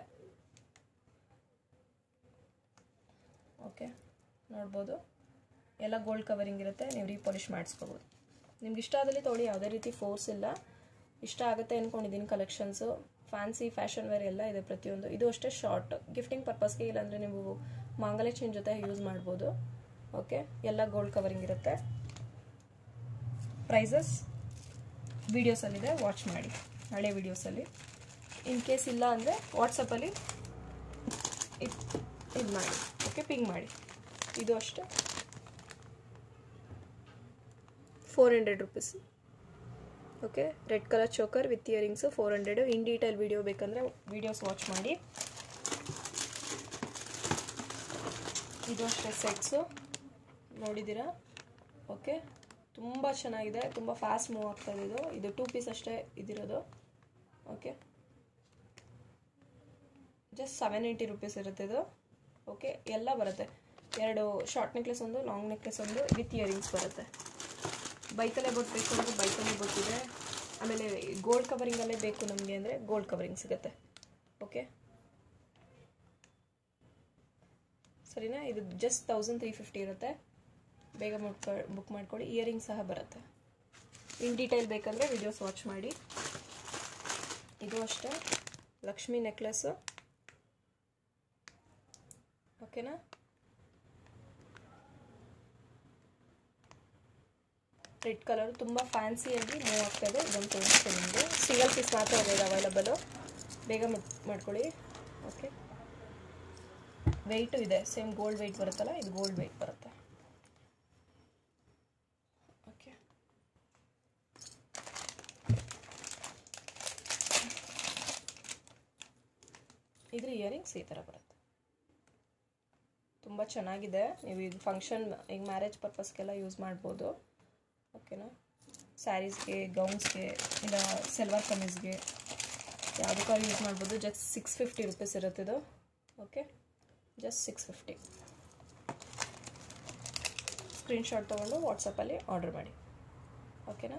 ಓಕೆ, ನೋಡ್ಬೋದು ಎಲ್ಲ ಗೋಲ್ಡ್ ಕವರಿಂಗ್ ಇರುತ್ತೆ, ನೀವು ರೀಪಾಲಿಷ್ ಮಾಡಿಸ್ಕೋಬೋದು. ನಿಮ್ಗೆ ಇಷ್ಟ ಆದಲ್ಲಿ ತೊಗೊಳ್ಳಿ, ಯಾವುದೇ ರೀತಿ ಫೋರ್ಸ್ ಇಲ್ಲ. ಇಷ್ಟ ಆಗುತ್ತೆ ಅಂದ್ಕೊಂಡಿದ್ದೀನಿ. ಕಲೆಕ್ಷನ್ಸು ಫ್ಯಾನ್ಸಿ ಫ್ಯಾಷನ್ ವೇರ್ ಎಲ್ಲ ಇದೆ ಪ್ರತಿಯೊಂದು. ಇದು ಅಷ್ಟೇ ಶಾರ್ಟ್ ಗಿಫ್ಟಿಂಗ್ ಪರ್ಪಸ್ಗೆ, ಇಲ್ಲಾಂದರೆ ನೀವು ಮಾಂಗಲ್ಯ ಚೈನ್ ಜೊತೆ ಯೂಸ್ ಮಾಡ್ಬೋದು. ಓಕೆ, ಎಲ್ಲ ಗೋಲ್ಡ್ ಕವರಿಂಗ್ ಇರುತ್ತೆ. ಪ್ರೈಸಸ್ ವೀಡಿಯೋಸಲ್ಲಿದೆ, ವಾಚ್ ಮಾಡಿ ಹಳೆ ವೀಡಿಯೋಸಲ್ಲಿ. ಇನ್ ಕೇಸ್ ಇಲ್ಲ ಅಂದರೆ ವಾಟ್ಸಪ್ಪಲ್ಲಿ ಇದು ಇದು ಮಾಡಿ. ಓಕೆ, ಪಿಂಗ್ ಮಾಡಿ. ಇದು ಅಷ್ಟೇ four hundred rupees. Okay, red colour choker with earrings four hundred. In detail video ಬೇಕಂದರೆ ವಿಡಿಯೋಸ್ ವಾಚ್ ಮಾಡಿ. ಇದು ಅಷ್ಟೇ ಸೆಟ್ಸು ನೋಡಿದ್ದೀರಾ. ಓಕೆ, ತುಂಬ ಚೆನ್ನಾಗಿದೆ, ತುಂಬ ಫಾಸ್ಟ್ ಮೂವ್ ಆಗ್ತಾಯಿದೆ. ಇದು ಇದು ಟೂ ಪೀಸ್ ಅಷ್ಟೇ ಇದಿರೋದು. Okay, just seven eighty rupees ಇರುತ್ತೆ ಇದು. ಓಕೆ, ಎಲ್ಲ ಬರುತ್ತೆ. ಎರಡು ಶಾರ್ಟ್ ನೆಕ್ಲೆಸ್ ಒಂದು, ಲಾಂಗ್ ನೆಕ್ಲೆಸ್ ಒಂದು ವಿತ್ ಇಯರಿಂಗ್ಸ್ ಬರುತ್ತೆ. ಬೈಕಲ್ಲೇ ಬೊಟ್ಟು ಬೇಕು ಅಂದರೆ ಬೈಕಲ್ಲೇ ಬೊಟ್ಟಿದೆ. ಆಮೇಲೆ ಗೋಲ್ಡ್ ಕವರಿಂಗಲ್ಲೇ ಬೇಕು ನಮಗೆ ಅಂದರೆ ಗೋಲ್ಡ್ ಕವರಿಂಗ್ ಸಿಗುತ್ತೆ. ಓಕೆ ಸರಿನಾ. ಇದು ಜಸ್ಟ್ ತೌಸಂಡ್ ತ್ರೀ ಫಿಫ್ಟಿ ಇರುತ್ತೆ. ಬೇಗ ಮುಟ್ಕೊ ಬುಕ್ ಮಾಡ್ಕೊಳ್ಳಿ. ಇಯರಿಂಗ್ ಸಹ ಬರುತ್ತೆ. ಇನ್ ಡೀಟೇಲ್ ಬೇಕಂದರೆ ವಿಡಿಯೋಸ್ ವಾಚ್ ಮಾಡಿ. ಇದು ಅಷ್ಟೇ ಲಕ್ಷ್ಮಿ ನೆಕ್ಲೆಸ್ಸು. ಓಕೆನಾ. ರೆಡ್ ಕಲರ್ ತುಂಬ ಫ್ಯಾನ್ಸಿಯಾಗಿ ಮೂವ್ ಆಗ್ತಾಯಿದೆ. ಇದೊಂದು ತೋರಿಸ್ತೀನಿ ನಿಮಗೆ. ಸಿಂಗಲ್ ಪೀಸ್ ಮಾತ್ರ ಇದೆ ಅವೈಲಬಲು. ಬೇಗ ಮಾಡ್ಕೊಳ್ಳಿ. ಓಕೆ, ವೆಯ್ಟು ಇದೆ ಸೇಮ್ ಗೋಲ್ಡ್ ವೆಯ್ಟ್ ಬರುತ್ತಲ್ಲ, ಇದು ಗೋಲ್ಡ್ ವೆಯ್ಟ್ ಬರುತ್ತೆ. ಓಕೆ, ಇದ್ರ ಇಯರಿಂಗ್ಸ್ ಈ ಥರ ಬರುತ್ತೆ. ತುಂಬ ಚೆನ್ನಾಗಿದೆ. ನೀವು ಇದು ಫಂಕ್ಷನ್ ಈಗ ಮ್ಯಾರೇಜ್ ಪರ್ಪಸ್ಗೆಲ್ಲ ಯೂಸ್ ಮಾಡ್ಬೋದು. ಓಕೆನಾ. ಸ್ಯಾರೀಸ್ಗೆ, ಗೌನ್ಸ್ಗೆ, ಇಲ್ಲ ಸಲ್ವಾರ್ ಕಮೀಸ್ಗೆ ಯಾವುದಕ್ಕಾದ್ರೂ ಯೂಸ್ ಮಾಡ್ಬೋದು. ಜಸ್ಟ್ ಸಿಕ್ಸ್ ಫಿಫ್ಟಿ ರುಪೀಸ್ ಇರುತ್ತೆ ಇದು. Okay, just six fifty. Screenshot ತೊಗೊಂಡು ವಾಟ್ಸಪ್ಪಲ್ಲಿ ಆರ್ಡರ್ ಮಾಡಿ. ಓಕೆನಾ.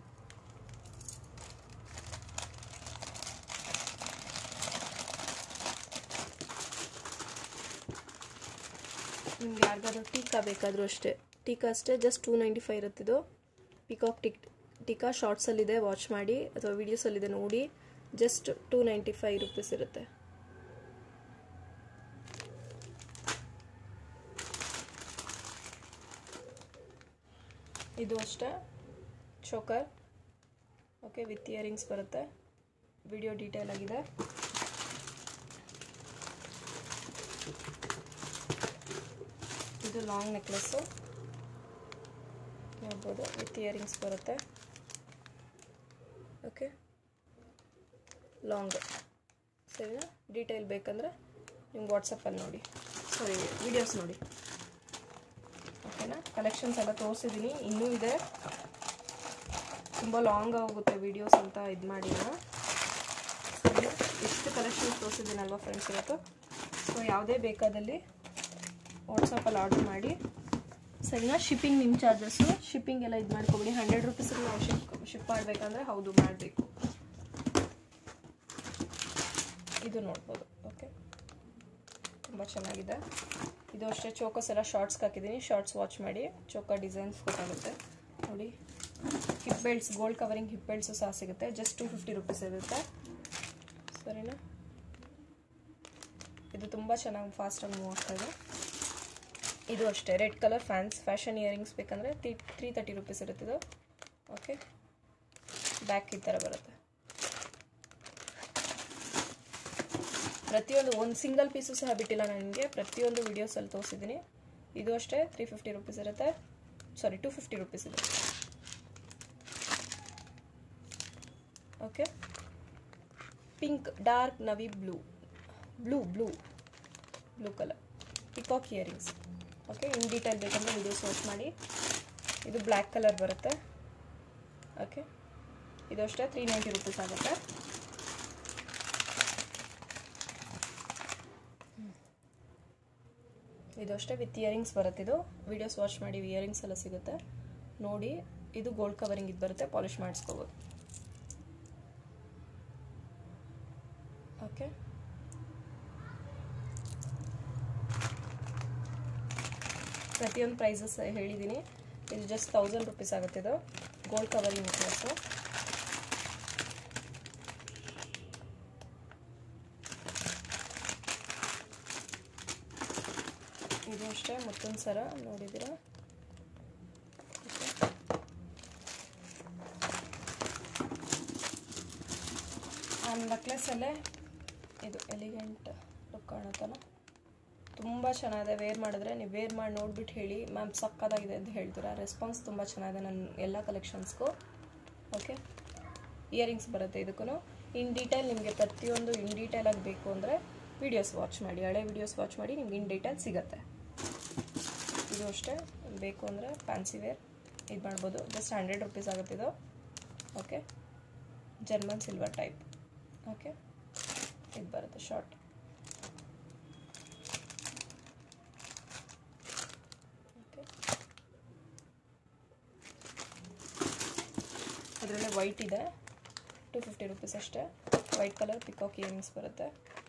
ನಿಮ್ಗೆ ಯಾರಿಗಾದ್ರೂ ಟೀಕಾ ಬೇಕಾದರೂ ಅಷ್ಟೇ. ಟೀಕಾ ಅಷ್ಟೇ ಜಸ್ಟ್ ಟೂ ನೈಂಟಿ ಫೈವ್ ಇರುತ್ತಿದ್ದು. ಪಿಕಾಕ್ ಟಿಕ್ ಟೀಕಾ ಶಾರ್ಟ್ಸಲ್ಲಿದೆ, ವಾಚ್ ಮಾಡಿ, ಅಥವಾ ವೀಡಿಯೋಸಲ್ಲಿದೆ ನೋಡಿ. Just two ninety five rupees ಇರುತ್ತೆ. ಇದು ಅಷ್ಟೇ ಚೋಕರ್. ಓಕೆ, ವಿತ್ ಇಯರಿಂಗ್ಸ್ ಬರುತ್ತೆ. ವಿಡಿಯೋ ಡೀಟೇಲ್ ಆಗಿದೆ. ಇದು ಲಾಂಗ್ ನೆಕ್ಲೆಸ್ಸು ನೋಡ್ಬೋದು, ವಿತ್ ಇಯರಿಂಗ್ಸ್ ಬರುತ್ತೆ. Okay, long. ಸರಿನಾ. ಡೀಟೇಲ್ ಬೇಕಂದರೆ ನಿಮ್ಗೆ ವಾಟ್ಸಪ್ಪಲ್ಲಿ ನೋಡಿ, ಸಾರಿ ವಿಡಿಯೋಸ್ ನೋಡಿ. ಓಕೆನಾ. ಕಲೆಕ್ಷನ್ಸ್ ಎಲ್ಲ ತೋರಿಸಿದ್ದೀನಿ, ಇನ್ನೂ ಇದೆ. ತುಂಬ ಲಾಂಗ್ ಆಗುತ್ತೆ ವಿಡಿಯೋಸ್ ಅಂತ ಇದು ಮಾಡಿಲ್ಲ. ಸರಿ, ಎಷ್ಟು ಕಲೆಕ್ಷನ್ಸ್ ತೋರಿಸಿದ್ದೀನಲ್ವ ಫ್ರೆಂಡ್ಸ್ ಇವತ್ತು. ಸೊ ಯಾವುದೇ ಬೇಕಾದಲ್ಲಿ ವಾಟ್ಸಪ್ಪಲ್ಲಿ ಆರ್ಡರ್ ಮಾಡಿ. ಸರಿನಾ. ಶಿಪ್ಪಿಂಗ್ ನಿಮ್ಮ ಚಾರ್ಜಸ್ಸು. ಶಿಪ್ಪಿಂಗ್ ಎಲ್ಲ ಇದು ಮಾಡ್ಕೊಬಿಡಿ. ಹಂಡ್ರೆಡ್ ರುಪೀಸ್ಗೆ ನಾವು ಶಿಪ್ ಶಿಪ್ ಮಾಡಬೇಕಂದ್ರೆ ಹೌದು ಮಾಡಬೇಕು. ಇದು ನೋಡ್ಬೋದು. ಓಕೆ, ತುಂಬ ಚೆನ್ನಾಗಿದೆ. ಇದು ಅಷ್ಟೇ ಚೋಕಸ್ ಎಲ್ಲ ಶಾರ್ಟ್ಸ್ಗೆ ಹಾಕಿದ್ದೀನಿ. ಶಾರ್ಟ್ಸ್ ವಾಚ್ ಮಾಡಿ. ಚೋಕಾ ಡಿಸೈನ್ಸ್ ಗೊತ್ತಾಗುತ್ತೆ ನೋಡಿ. Hip belts, gold covering hip belts ಸಹ ಸಿಗುತ್ತೆ. ಜಸ್ಟ್ ಟೂ ಫಿಫ್ಟಿ ರುಪೀಸ್ ಇರುತ್ತೆ. ಸರಿನಾ. ಇದು ತುಂಬ ಚೆನ್ನಾಗಿ ಫಾಸ್ಟಾಗಿ ಮೂವ್ ಆಗ್ತಾಯಿದೆ. ಇದು ಅಷ್ಟೇ red colour fans fashion earrings ಬೇಕಂದರೆ ತ್ರೀ ತ್ರೀ ತರ್ಟಿ ರುಪೀಸ್ ಇರುತ್ತಿದ್ದು. ಓಕೆ, ಬ್ಯಾಕ್ ಈ ಥರ ಬರುತ್ತೆ. ಪ್ರತಿಯೊಂದು ಒಂದು ಸಿಂಗಲ್ ಪೀಸು ಸಹ ಬಿಟ್ಟಿಲ್ಲ ನನಗೆ. ಪ್ರತಿಯೊಂದು ವಿಡಿಯೋಸಲ್ಲಿ ತೋರಿಸಿದ್ದೀನಿ. ಇದು ಅಷ್ಟೇ ತ್ರೀ ಫಿಫ್ಟಿ ರುಪೀಸ್ ಇರುತ್ತೆ. ಸಾರಿ ಟೂ ಫಿಫ್ಟಿ ರುಪೀಸ್ ಇದೆ. Okay, pink dark navy blue blue blue blue colour peacock earrings. Okay, in detail ಬೇಕಂದರೆ ವಿಡಿಯೋಸ್ ವಾಚ್ ಮಾಡಿ. ಇದು ಬ್ಲ್ಯಾಕ್ ಕಲರ್ ಬರುತ್ತೆ. ಓಕೆ, ಇದು ಅಷ್ಟೇ ತ್ರೀ ನೈಂಟಿ ರುಪೀಸ್ ಆಗುತ್ತೆ. ಇದು ಅಷ್ಟೇ ವಿತ್ ಇಯರಿಂಗ್ಸ್ ಬರುತ್ತೆ. ಇದು ವಿಡಿಯೋಸ್ ವಾಚ್ ಮಾಡಿ. ಇಯರಿಂಗ್ಸ್ ಎಲ್ಲ ಸಿಗುತ್ತೆ ನೋಡಿ. ಇದು ಗೋಲ್ಡ್ ಕವರಿಂಗ್ ಇದು ಬರುತ್ತೆ, ಪಾಲಿಶ್ ಮಾಡಿಸ್ಕೋಬೋದು. ಓಕೆ, ಪ್ರತಿಯೊಂದು ಪ್ರೈಸಸ್ ಹೇಳಿದ್ದೀನಿ. ಇದು ಜಸ್ಟ್ ತೌಸಂಡ್ ರುಪೀಸ್ ಆಗುತ್ತೆ. ಇದು ಗೋಲ್ಡ್ ಕವರಿಂಗ್ ನೆಕ್ಲೆಸ್ಸು. ಇದು ಅಷ್ಟೇ ಮತ್ತೊಂದು ಸರ ನೋಡಿದ್ದೀರಾ. ಆ ನೆಕ್ಲೆಸ್ಸಲ್ಲೇ ಇದು ಎಲಿಗೆಂಟ್ ಲುಕ್ ಕಾಣುತ್ತಲ್ಲ, ತುಂಬ ಚೆನ್ನಾಗಿದೆ. ವೇರ್ ಮಾಡಿದ್ರೆ ನೀವು ವೇರ್ ಮಾಡಿ ನೋಡಿಬಿಟ್ಟು ಹೇಳಿ ಮ್ಯಾಮ್ ಸಕ್ಕತ್ತಾಗಿದೆ ಅಂತ ಹೇಳ್ತೀರಾ. ರೆಸ್ಪಾನ್ಸ್ ತುಂಬ ಚೆನ್ನಾಗಿದೆ ನನ್ನ ಎಲ್ಲ ಕಲೆಕ್ಷನ್ಸ್ಗೂ. ಓಕೆ, ಇಯರಿಂಗ್ಸ್ ಬರುತ್ತೆ. ಇದಕ್ಕೂ ಇನ್ ಡೀಟೇಲ್ ನಿಮಗೆ ಪ್ರತಿಯೊಂದು ಇನ್ ಡೀಟೇಲ್ ಆಗಿ ಬೇಕು ಅಂದರೆ ವಿಡಿಯೋಸ್ ವಾಚ್ ಮಾಡಿ, ಹಳೆ ವಿಡಿಯೋಸ್ ವಾಚ್ ಮಾಡಿ ನಿಮ್ಗೆ ಇನ್ ಡೀಟೇಲ್ ಸಿಗುತ್ತೆ. ಇದು ಅಷ್ಟೇ ಬೇಕು ಅಂದರೆ ಫ್ಯಾನ್ಸಿ ವೇರ್ ಇದು ಮಾಡ್ಬೋದು. ಜಸ್ಟ್ ಹಂಡ್ರೆಡ್ ರುಪೀಸ್ ಆಗುತ್ತೆ ಇದು. Okay, German silver type. Okay, ಇದು ಬರುತ್ತೆ ಶಾರ್ಟ್. ಓಕೆ, ಅದರಲ್ಲೇ ವೈಟ್ ಇದೆ, ಟು ಫಿಫ್ಟಿ ರುಪೀಸ್ ಅಷ್ಟೇ. ವೈಟ್ ಕಲರ್ ಪಿಕಾಕ್ ಇಯರಿಂಗ್ಸ್ ಬರುತ್ತೆ.